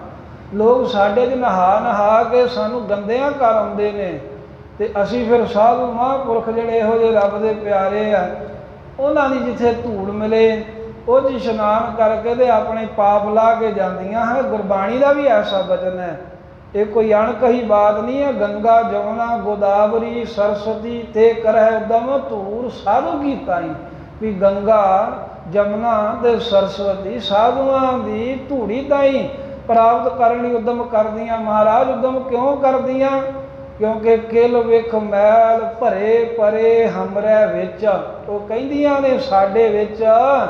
ਲੋਕ ਸਾਡੇ 'ਚ ਨਹਾ ਨਹਾ ਕੇ ਸਾਨੂੰ ਗੰਦਿਆਂ ਕਰ ਆਉਂਦੇ ਨੇ ਤੇ ਅਸੀਂ ਫਿਰ ਸਾਧੂ ਮਹਾਂਪੁਰਖ ਜਿਹੜੇ ਇਹੋ ਜਿਹੇ ਰੱਬ ਦੇ ਪਿਆਰੇ ਆ, ਉਹਨਾਂ ਦੀ ਜਿੱਥੇ ਧੂੜ ਮਿਲੇ ਉਹ 'ਚ ਇਸ਼ਨਾਨ ਕਰਕੇ ਤੇ ਆਪਣੇ ਪਾਪ ਲਾ ਕੇ ਜਾਂਦੀਆਂ ਹੈ। ਗੁਰਬਾਣੀ ਦਾ ਵੀ ਐਸਾ ਬਚਨ ਹੈ, ਇਹ ਕੋਈ ਅਣਕਹੀ ਬਾਤ ਨਹੀਂ ਹੈ। ਗੰਗਾ ਜਮਨਾ ਗੋਦਾਵਰੀ ਸਰਸਵਤੀ ਤੇ ਕਰਹਿ ਉਦਮ ਧੂੜ ਸਾਧੂ ਕੀ ਤਾਈ, ਵੀ ਗੰਗਾ ਜਮਨਾ ਤੇ ਸਰਸਵਤੀ ਸਾਧੂਆਂ ਦੀ ਧੂੜੀ ਤਾਈ ਪ੍ਰਾਪਤ ਕਰਨ ਲਈ ਉਦਮ ਕਰਦੀਆਂ। ਮਹਾਰਾਜ ਉਦਮ ਕਿਉਂ ਕਰਦੀਆਂ? ਕਿਉਂਕਿ ਕਿਲ ਵੇਖ ਮੈਲ ਭਰੇ ਪਰੇ ਹਮਰੇ ਵਿੱਚ, ਉਹ ਕਹਿੰਦੀਆਂ ਨੇ ਸਾਡੇ ਵਿੱਚ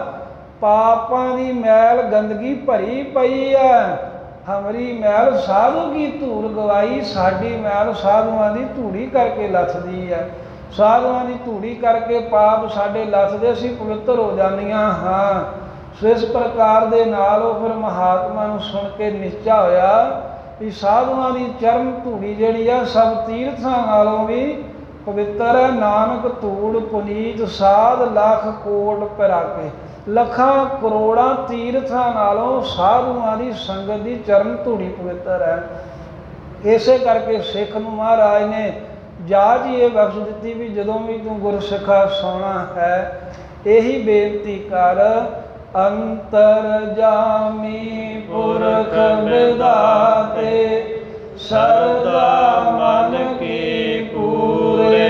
ਪਾਪਾਂ ਦੀ ਮੈਲ ਗੰਦਗੀ ਭਰੀ ਪਈ ਹੈ। ਹਮਰੀ ਮੈਲ ਸਾਧੂ ਕੀ ਧੂੜ ਗਵਾਈ, ਸਾਡੀ ਮੈਲ ਸਾਧੂਆਂ ਦੀ ਧੂੜੀ ਕਰਕੇ ਲੱਥਦੀ ਹੈ। ਸਾਧੂਆਂ ਦੀ ਧੂੜੀ ਕਰਕੇ ਪਾਪ ਸਾਡੇ ਲੱਥਦੇ, ਅਸੀਂ ਪਵਿੱਤਰ ਹੋ ਜਾਂਦੀਆਂ ਹਾਂ। ਸੋ ਇਸ ਪ੍ਰਕਾਰ ਦੇ ਨਾਲ ਉਹ ਫਿਰ ਮਹਾਤਮਾ ਨੂੰ ਸੁਣ ਕੇ ਨਿਸ਼ਚਾ ਹੋਇਆ ਵੀ ਸਾਧੂਆਂ ਦੀ ਚਰਨ ਧੂੜੀ ਜਿਹੜੀ ਆ ਸਭ ਤੀਰਥਾਂ ਨਾਲੋਂ ਵੀ ਪਵਿੱਤਰ ਹੈ। ਨਾਨਕ ਧੂੜ ਪੁਨੀਤ ਸਾਧ ਲੱਖ ਕੋਟ ਪਿਰਾਕੇ, ਲੱਖਾਂ ਕਰੋੜਾਂ ਤੀਰਥਾਂ ਨਾਲੋਂ ਸਾਧੂਆਂ ਦੀ ਸੰਗਤ ਦੀ ਚਰਨ ਧੂੜੀ ਪਵਿੱਤਰ ਹੈ। ਇਸੇ ਕਰਕੇ ਸਿੱਖ ਨੂੰ ਮਹਾਰਾਜ ਨੇ ਜਾਚ ਇਹ ਬਖਸ਼ ਦਿੱਤੀ ਵੀ ਜਦੋਂ ਵੀ ਤੂੰ ਗੁਰਸਿੱਖਾ ਸੁਣਨਾ ਹੈ ਇਹੀ ਬੇਨਤੀ ਕਰ, ਅੰਤਰ ਜਾਮੀ ਪੁਰਖ ਵਿਦਾਤੇ ਸਰਦਾ ਮਨ ਕੀ ਪੂਰੇ,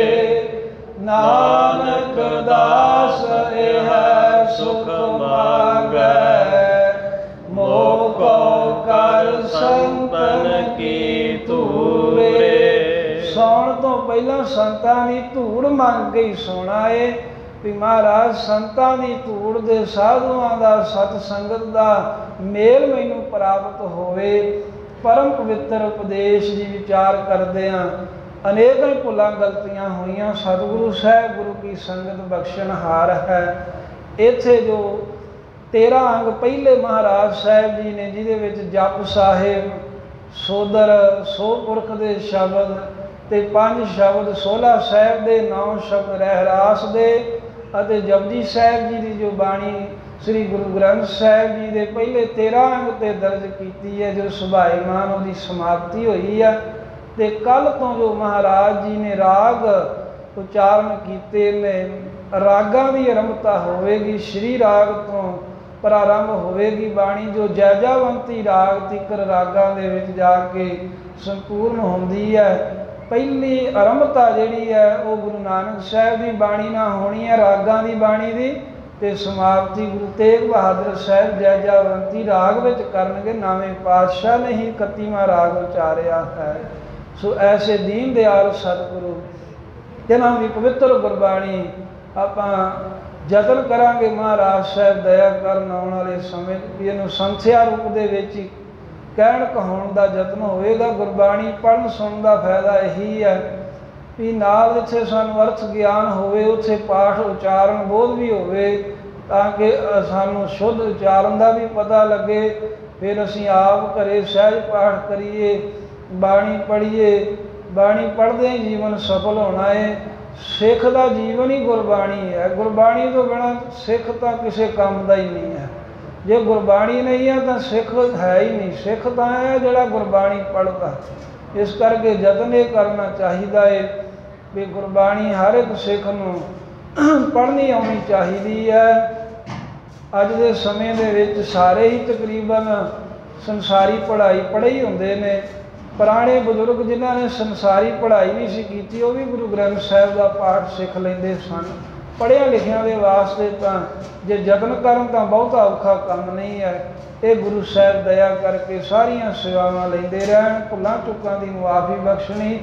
ਨਾਨਕ ਦਾਸ ਇਹ ਸੁਖ ਮੰਗੈ, ਮੋਕੋ ਕਰ ਸੰਤਨ ਕੀ ਧੂਰੇ। ਸੌਣ ਤੋਂ ਪਹਿਲਾਂ ਸੰਤਾਂ ਦੀ ਧੂੜ ਮੰਗ ਕੇ ਹੀ ਸੋਣਾ ਏ ਵੀ ਮਹਾਰਾਜ ਸੰਤਾਂ ਦੀ ਧੂੜ ਦੇ ਸਾਧੂਆਂ ਦਾ ਸਤ ਸੰਗਤ ਦਾ ਮੇਲ ਮੈਨੂੰ ਪ੍ਰਾਪਤ ਹੋਵੇ। ਪਰਮ ਪਵਿੱਤਰ ਉਪਦੇਸ਼ ਦੀ ਵਿਚਾਰ ਕਰਦਿਆਂ ਅਨੇਕਾਂ ਹੀ ਭੁੱਲਾਂ ਗਲਤੀਆਂ ਹੋਈਆਂ। ਸਤਿਗੁਰੂ ਸਾਹਿਬ ਗੁਰੂ ਕੀ ਸੰਗਤ ਬਖਸ਼ਣਹਾਰ ਹੈ। ਇੱਥੇ ਜੋ 13 ਅੰਗ ਪਹਿਲੇ ਮਹਾਰਾਜ ਸਾਹਿਬ ਜੀ ਨੇ ਜਿਹਦੇ ਵਿੱਚ ਜਪ ਸਾਹਿਬ, ਸੋਦਰ, ਸੋ ਪੁਰਖ ਦੇ ਸ਼ਬਦ ਤੇ 5 ਸ਼ਬਦ, 16 ਸਾਹਿਬ ਦੇ 9 ਸ਼ਬਦ ਰਹਿਰਾਸ ਦੇ ਅਤੇ ਜਪਜੀ ਸਾਹਿਬ ਜੀ ਦੀ ਜੋ ਬਾਣੀ ਸ੍ਰੀ ਗੁਰੂ ਗ੍ਰੰਥ ਸਾਹਿਬ ਜੀ ਦੇ ਪਹਿਲੇ 13 ਅੰਗ ਤੇ ਦਰਜ ਕੀਤੀ ਹੈ, ਜੋ ਸੁਭਾਈਮਾਨ ਉਹਦੀ ਸਮਾਪਤੀ ਹੋਈ ਹੈ। ਤੇ ਕੱਲ ਤੋਂ ਜੋ ਮਹਾਰਾਜ ਜੀ ਨੇ ਰਾਗ ਉਚਾਰਨ ਕੀਤੇ ਨੇ, ਰਾਗਾਂ ਦੀ ਆਰੰਭਤਾ ਹੋਵੇਗੀ। ਸ਼੍ਰੀ ਰਾਗ ਤੋਂ ਪ੍ਰਾਰੰਭ ਹੋਵੇਗੀ ਬਾਣੀ, ਜੋ ਜੈਜਾਵੰਤੀ ਰਾਗ ਤੀਕਰ ਰਾਗਾਂ ਦੇ ਵਿੱਚ ਜਾ ਕੇ ਸੰਪੂਰਨ ਹੁੰਦੀ ਹੈ। ਪਹਿਲੀ ਆਰੰਭਤਾ ਜਿਹੜੀ ਹੈ ਉਹ ਗੁਰੂ ਨਾਨਕ ਸਾਹਿਬ ਦੀ ਬਾਣੀ ਨਾਲ ਹੋਣੀ ਹੈ, ਰਾਗਾਂ ਦੀ ਬਾਣੀ ਦੀ। ਤੇ ਸਮਾਪਤੀ ਗੁਰੂ ਤੇਗ ਬਹਾਦਰ ਸਾਹਿਬ ਜੈ ਜੈਵੰਤੀ ਰਾਗ ਵਿੱਚ ਕਰਨਗੇ। ਨਾਵੇਂ ਪਾਤਸ਼ਾਹ ਨੇ ਹੀ 31ਵਾਂ ਰਾਗ ਉਚਾਰਿਆ ਹੈ। ਸੋ ਐਸੇ ਦੀਨ ਦਿਆਲ ਸਤਿਗੁਰੂ ਜਿਨ੍ਹਾਂ ਦੀ ਪਵਿੱਤਰ ਗੁਰਬਾਣੀ ਆਪਾਂ ਯਤਨ ਕਰਾਂਗੇ ਮਹਾਰਾਜ ਸਾਹਿਬ ਦਇਆ ਕਰਨ ਆਉਣ ਵਾਲੇ ਸਮੇਂ ਵੀ ਇਹਨੂੰ ਸੰਥਿਆ ਰੂਪ ਦੇ ਵਿੱਚ ਹੀ ਕਹਿਣ ਕਹਾਉਣ ਦਾ ਯਤਨ ਹੋਵੇਗਾ। ਗੁਰਬਾਣੀ ਪੜ੍ਹਨ ਸੁਣਨ ਦਾ ਫਾਇਦਾ ਇਹੀ ਹੈ ਵੀ ਨਾਲ ਇੱਥੇ ਸਾਨੂੰ ਅਰਥ ਗਿਆਨ ਹੋਵੇ, ਉੱਥੇ ਪਾਠ ਉਚਾਰਨ ਬੋਧ ਵੀ ਹੋਵੇ ਤਾਂ ਕਿ ਸਾਨੂੰ ਸ਼ੁੱਧ ਉਚਾਰਨ ਦਾ ਵੀ ਪਤਾ ਲੱਗੇ। ਫਿਰ ਅਸੀਂ ਆਪ ਘਰੇ ਸਹਿਜ ਪਾਠ ਕਰੀਏ, ਬਾਣੀ ਪੜ੍ਹੀਏ। ਬਾਣੀ ਪੜ੍ਹਦੇ ਹੀ ਜੀਵਨ ਸਫਲ ਹੋਣਾ ਹੈ। ਸਿੱਖ ਦਾ ਜੀਵਨ ਹੀ ਗੁਰਬਾਣੀ ਹੈ। ਗੁਰਬਾਣੀ ਤੋਂ ਬਿਨਾਂ ਸਿੱਖ ਤਾਂ ਕਿਸੇ ਕੰਮ ਦਾ ਹੀ ਨਹੀਂ ਹੈ। ਜੇ ਗੁਰਬਾਣੀ ਨਹੀਂ ਹੈ ਤਾਂ ਸਿੱਖ ਹੈ ਹੀ ਨਹੀਂ। ਸਿੱਖ ਤਾਂ ਹੈ ਜਿਹੜਾ ਗੁਰਬਾਣੀ ਪੜ੍ਹਦਾ। ਇਸ ਕਰਕੇ ਯਤਨ ਇਹ ਕਰਨਾ ਚਾਹੀਦਾ ਹੈ ਵੀ ਗੁਰਬਾਣੀ ਹਰ ਇੱਕ ਸਿੱਖ ਨੂੰ ਪੜ੍ਹਨੀ ਆਉਣੀ ਚਾਹੀਦੀ ਹੈ। ਅੱਜ ਦੇ ਸਮੇਂ ਦੇ ਵਿੱਚ ਸਾਰੇ ਹੀ ਤਕਰੀਬਨ ਸੰਸਾਰੀ ਪੜ੍ਹਾਈ ਪੜ੍ਹੇ ਹੀ ਹੁੰਦੇ ਨੇ। ਪੁਰਾਣੇ ਬਜ਼ੁਰਗ ਜਿਨ੍ਹਾਂ ਨੇ ਸੰਸਾਰੀ ਪੜ੍ਹਾਈ ਨਹੀਂ ਸੀ ਕੀਤੀ ਉਹ ਵੀ ਗੁਰੂ ਗ੍ਰੰਥ ਸਾਹਿਬ ਦਾ ਪਾਠ ਸਿੱਖ ਲੈਂਦੇ ਸਨ। ਪੜ੍ਹਿਆਂ ਲਿਖਿਆਂ ਦੇ ਵਾਸਤੇ ਤਾਂ ਜੇ ਯਤਨ ਕਰਨ ਤਾਂ ਬਹੁਤਾ ਔਖਾ ਕੰਮ ਨਹੀਂ ਹੈ। ਇਹ ਗੁਰੂ ਸਾਹਿਬ ਦਇਆ ਕਰਕੇ ਸਾਰੀਆਂ ਸੇਵਾਵਾਂ ਲੈਂਦੇ ਰਹਿਣ। ਭੁੱਲਾਂ ਚੁੱਕਾਂ ਦੀ ਮੁਆਫੀ ਬਖਸ਼ਣੀ।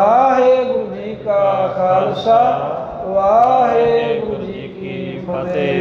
ਵਾਹਿਗੁਰੂ ਜੀ ਕਾ ਖਾਲਸਾ, ਵਾਹਿਗੁਰੂ ਜੀ ਕੀ ਫਤਿਹ।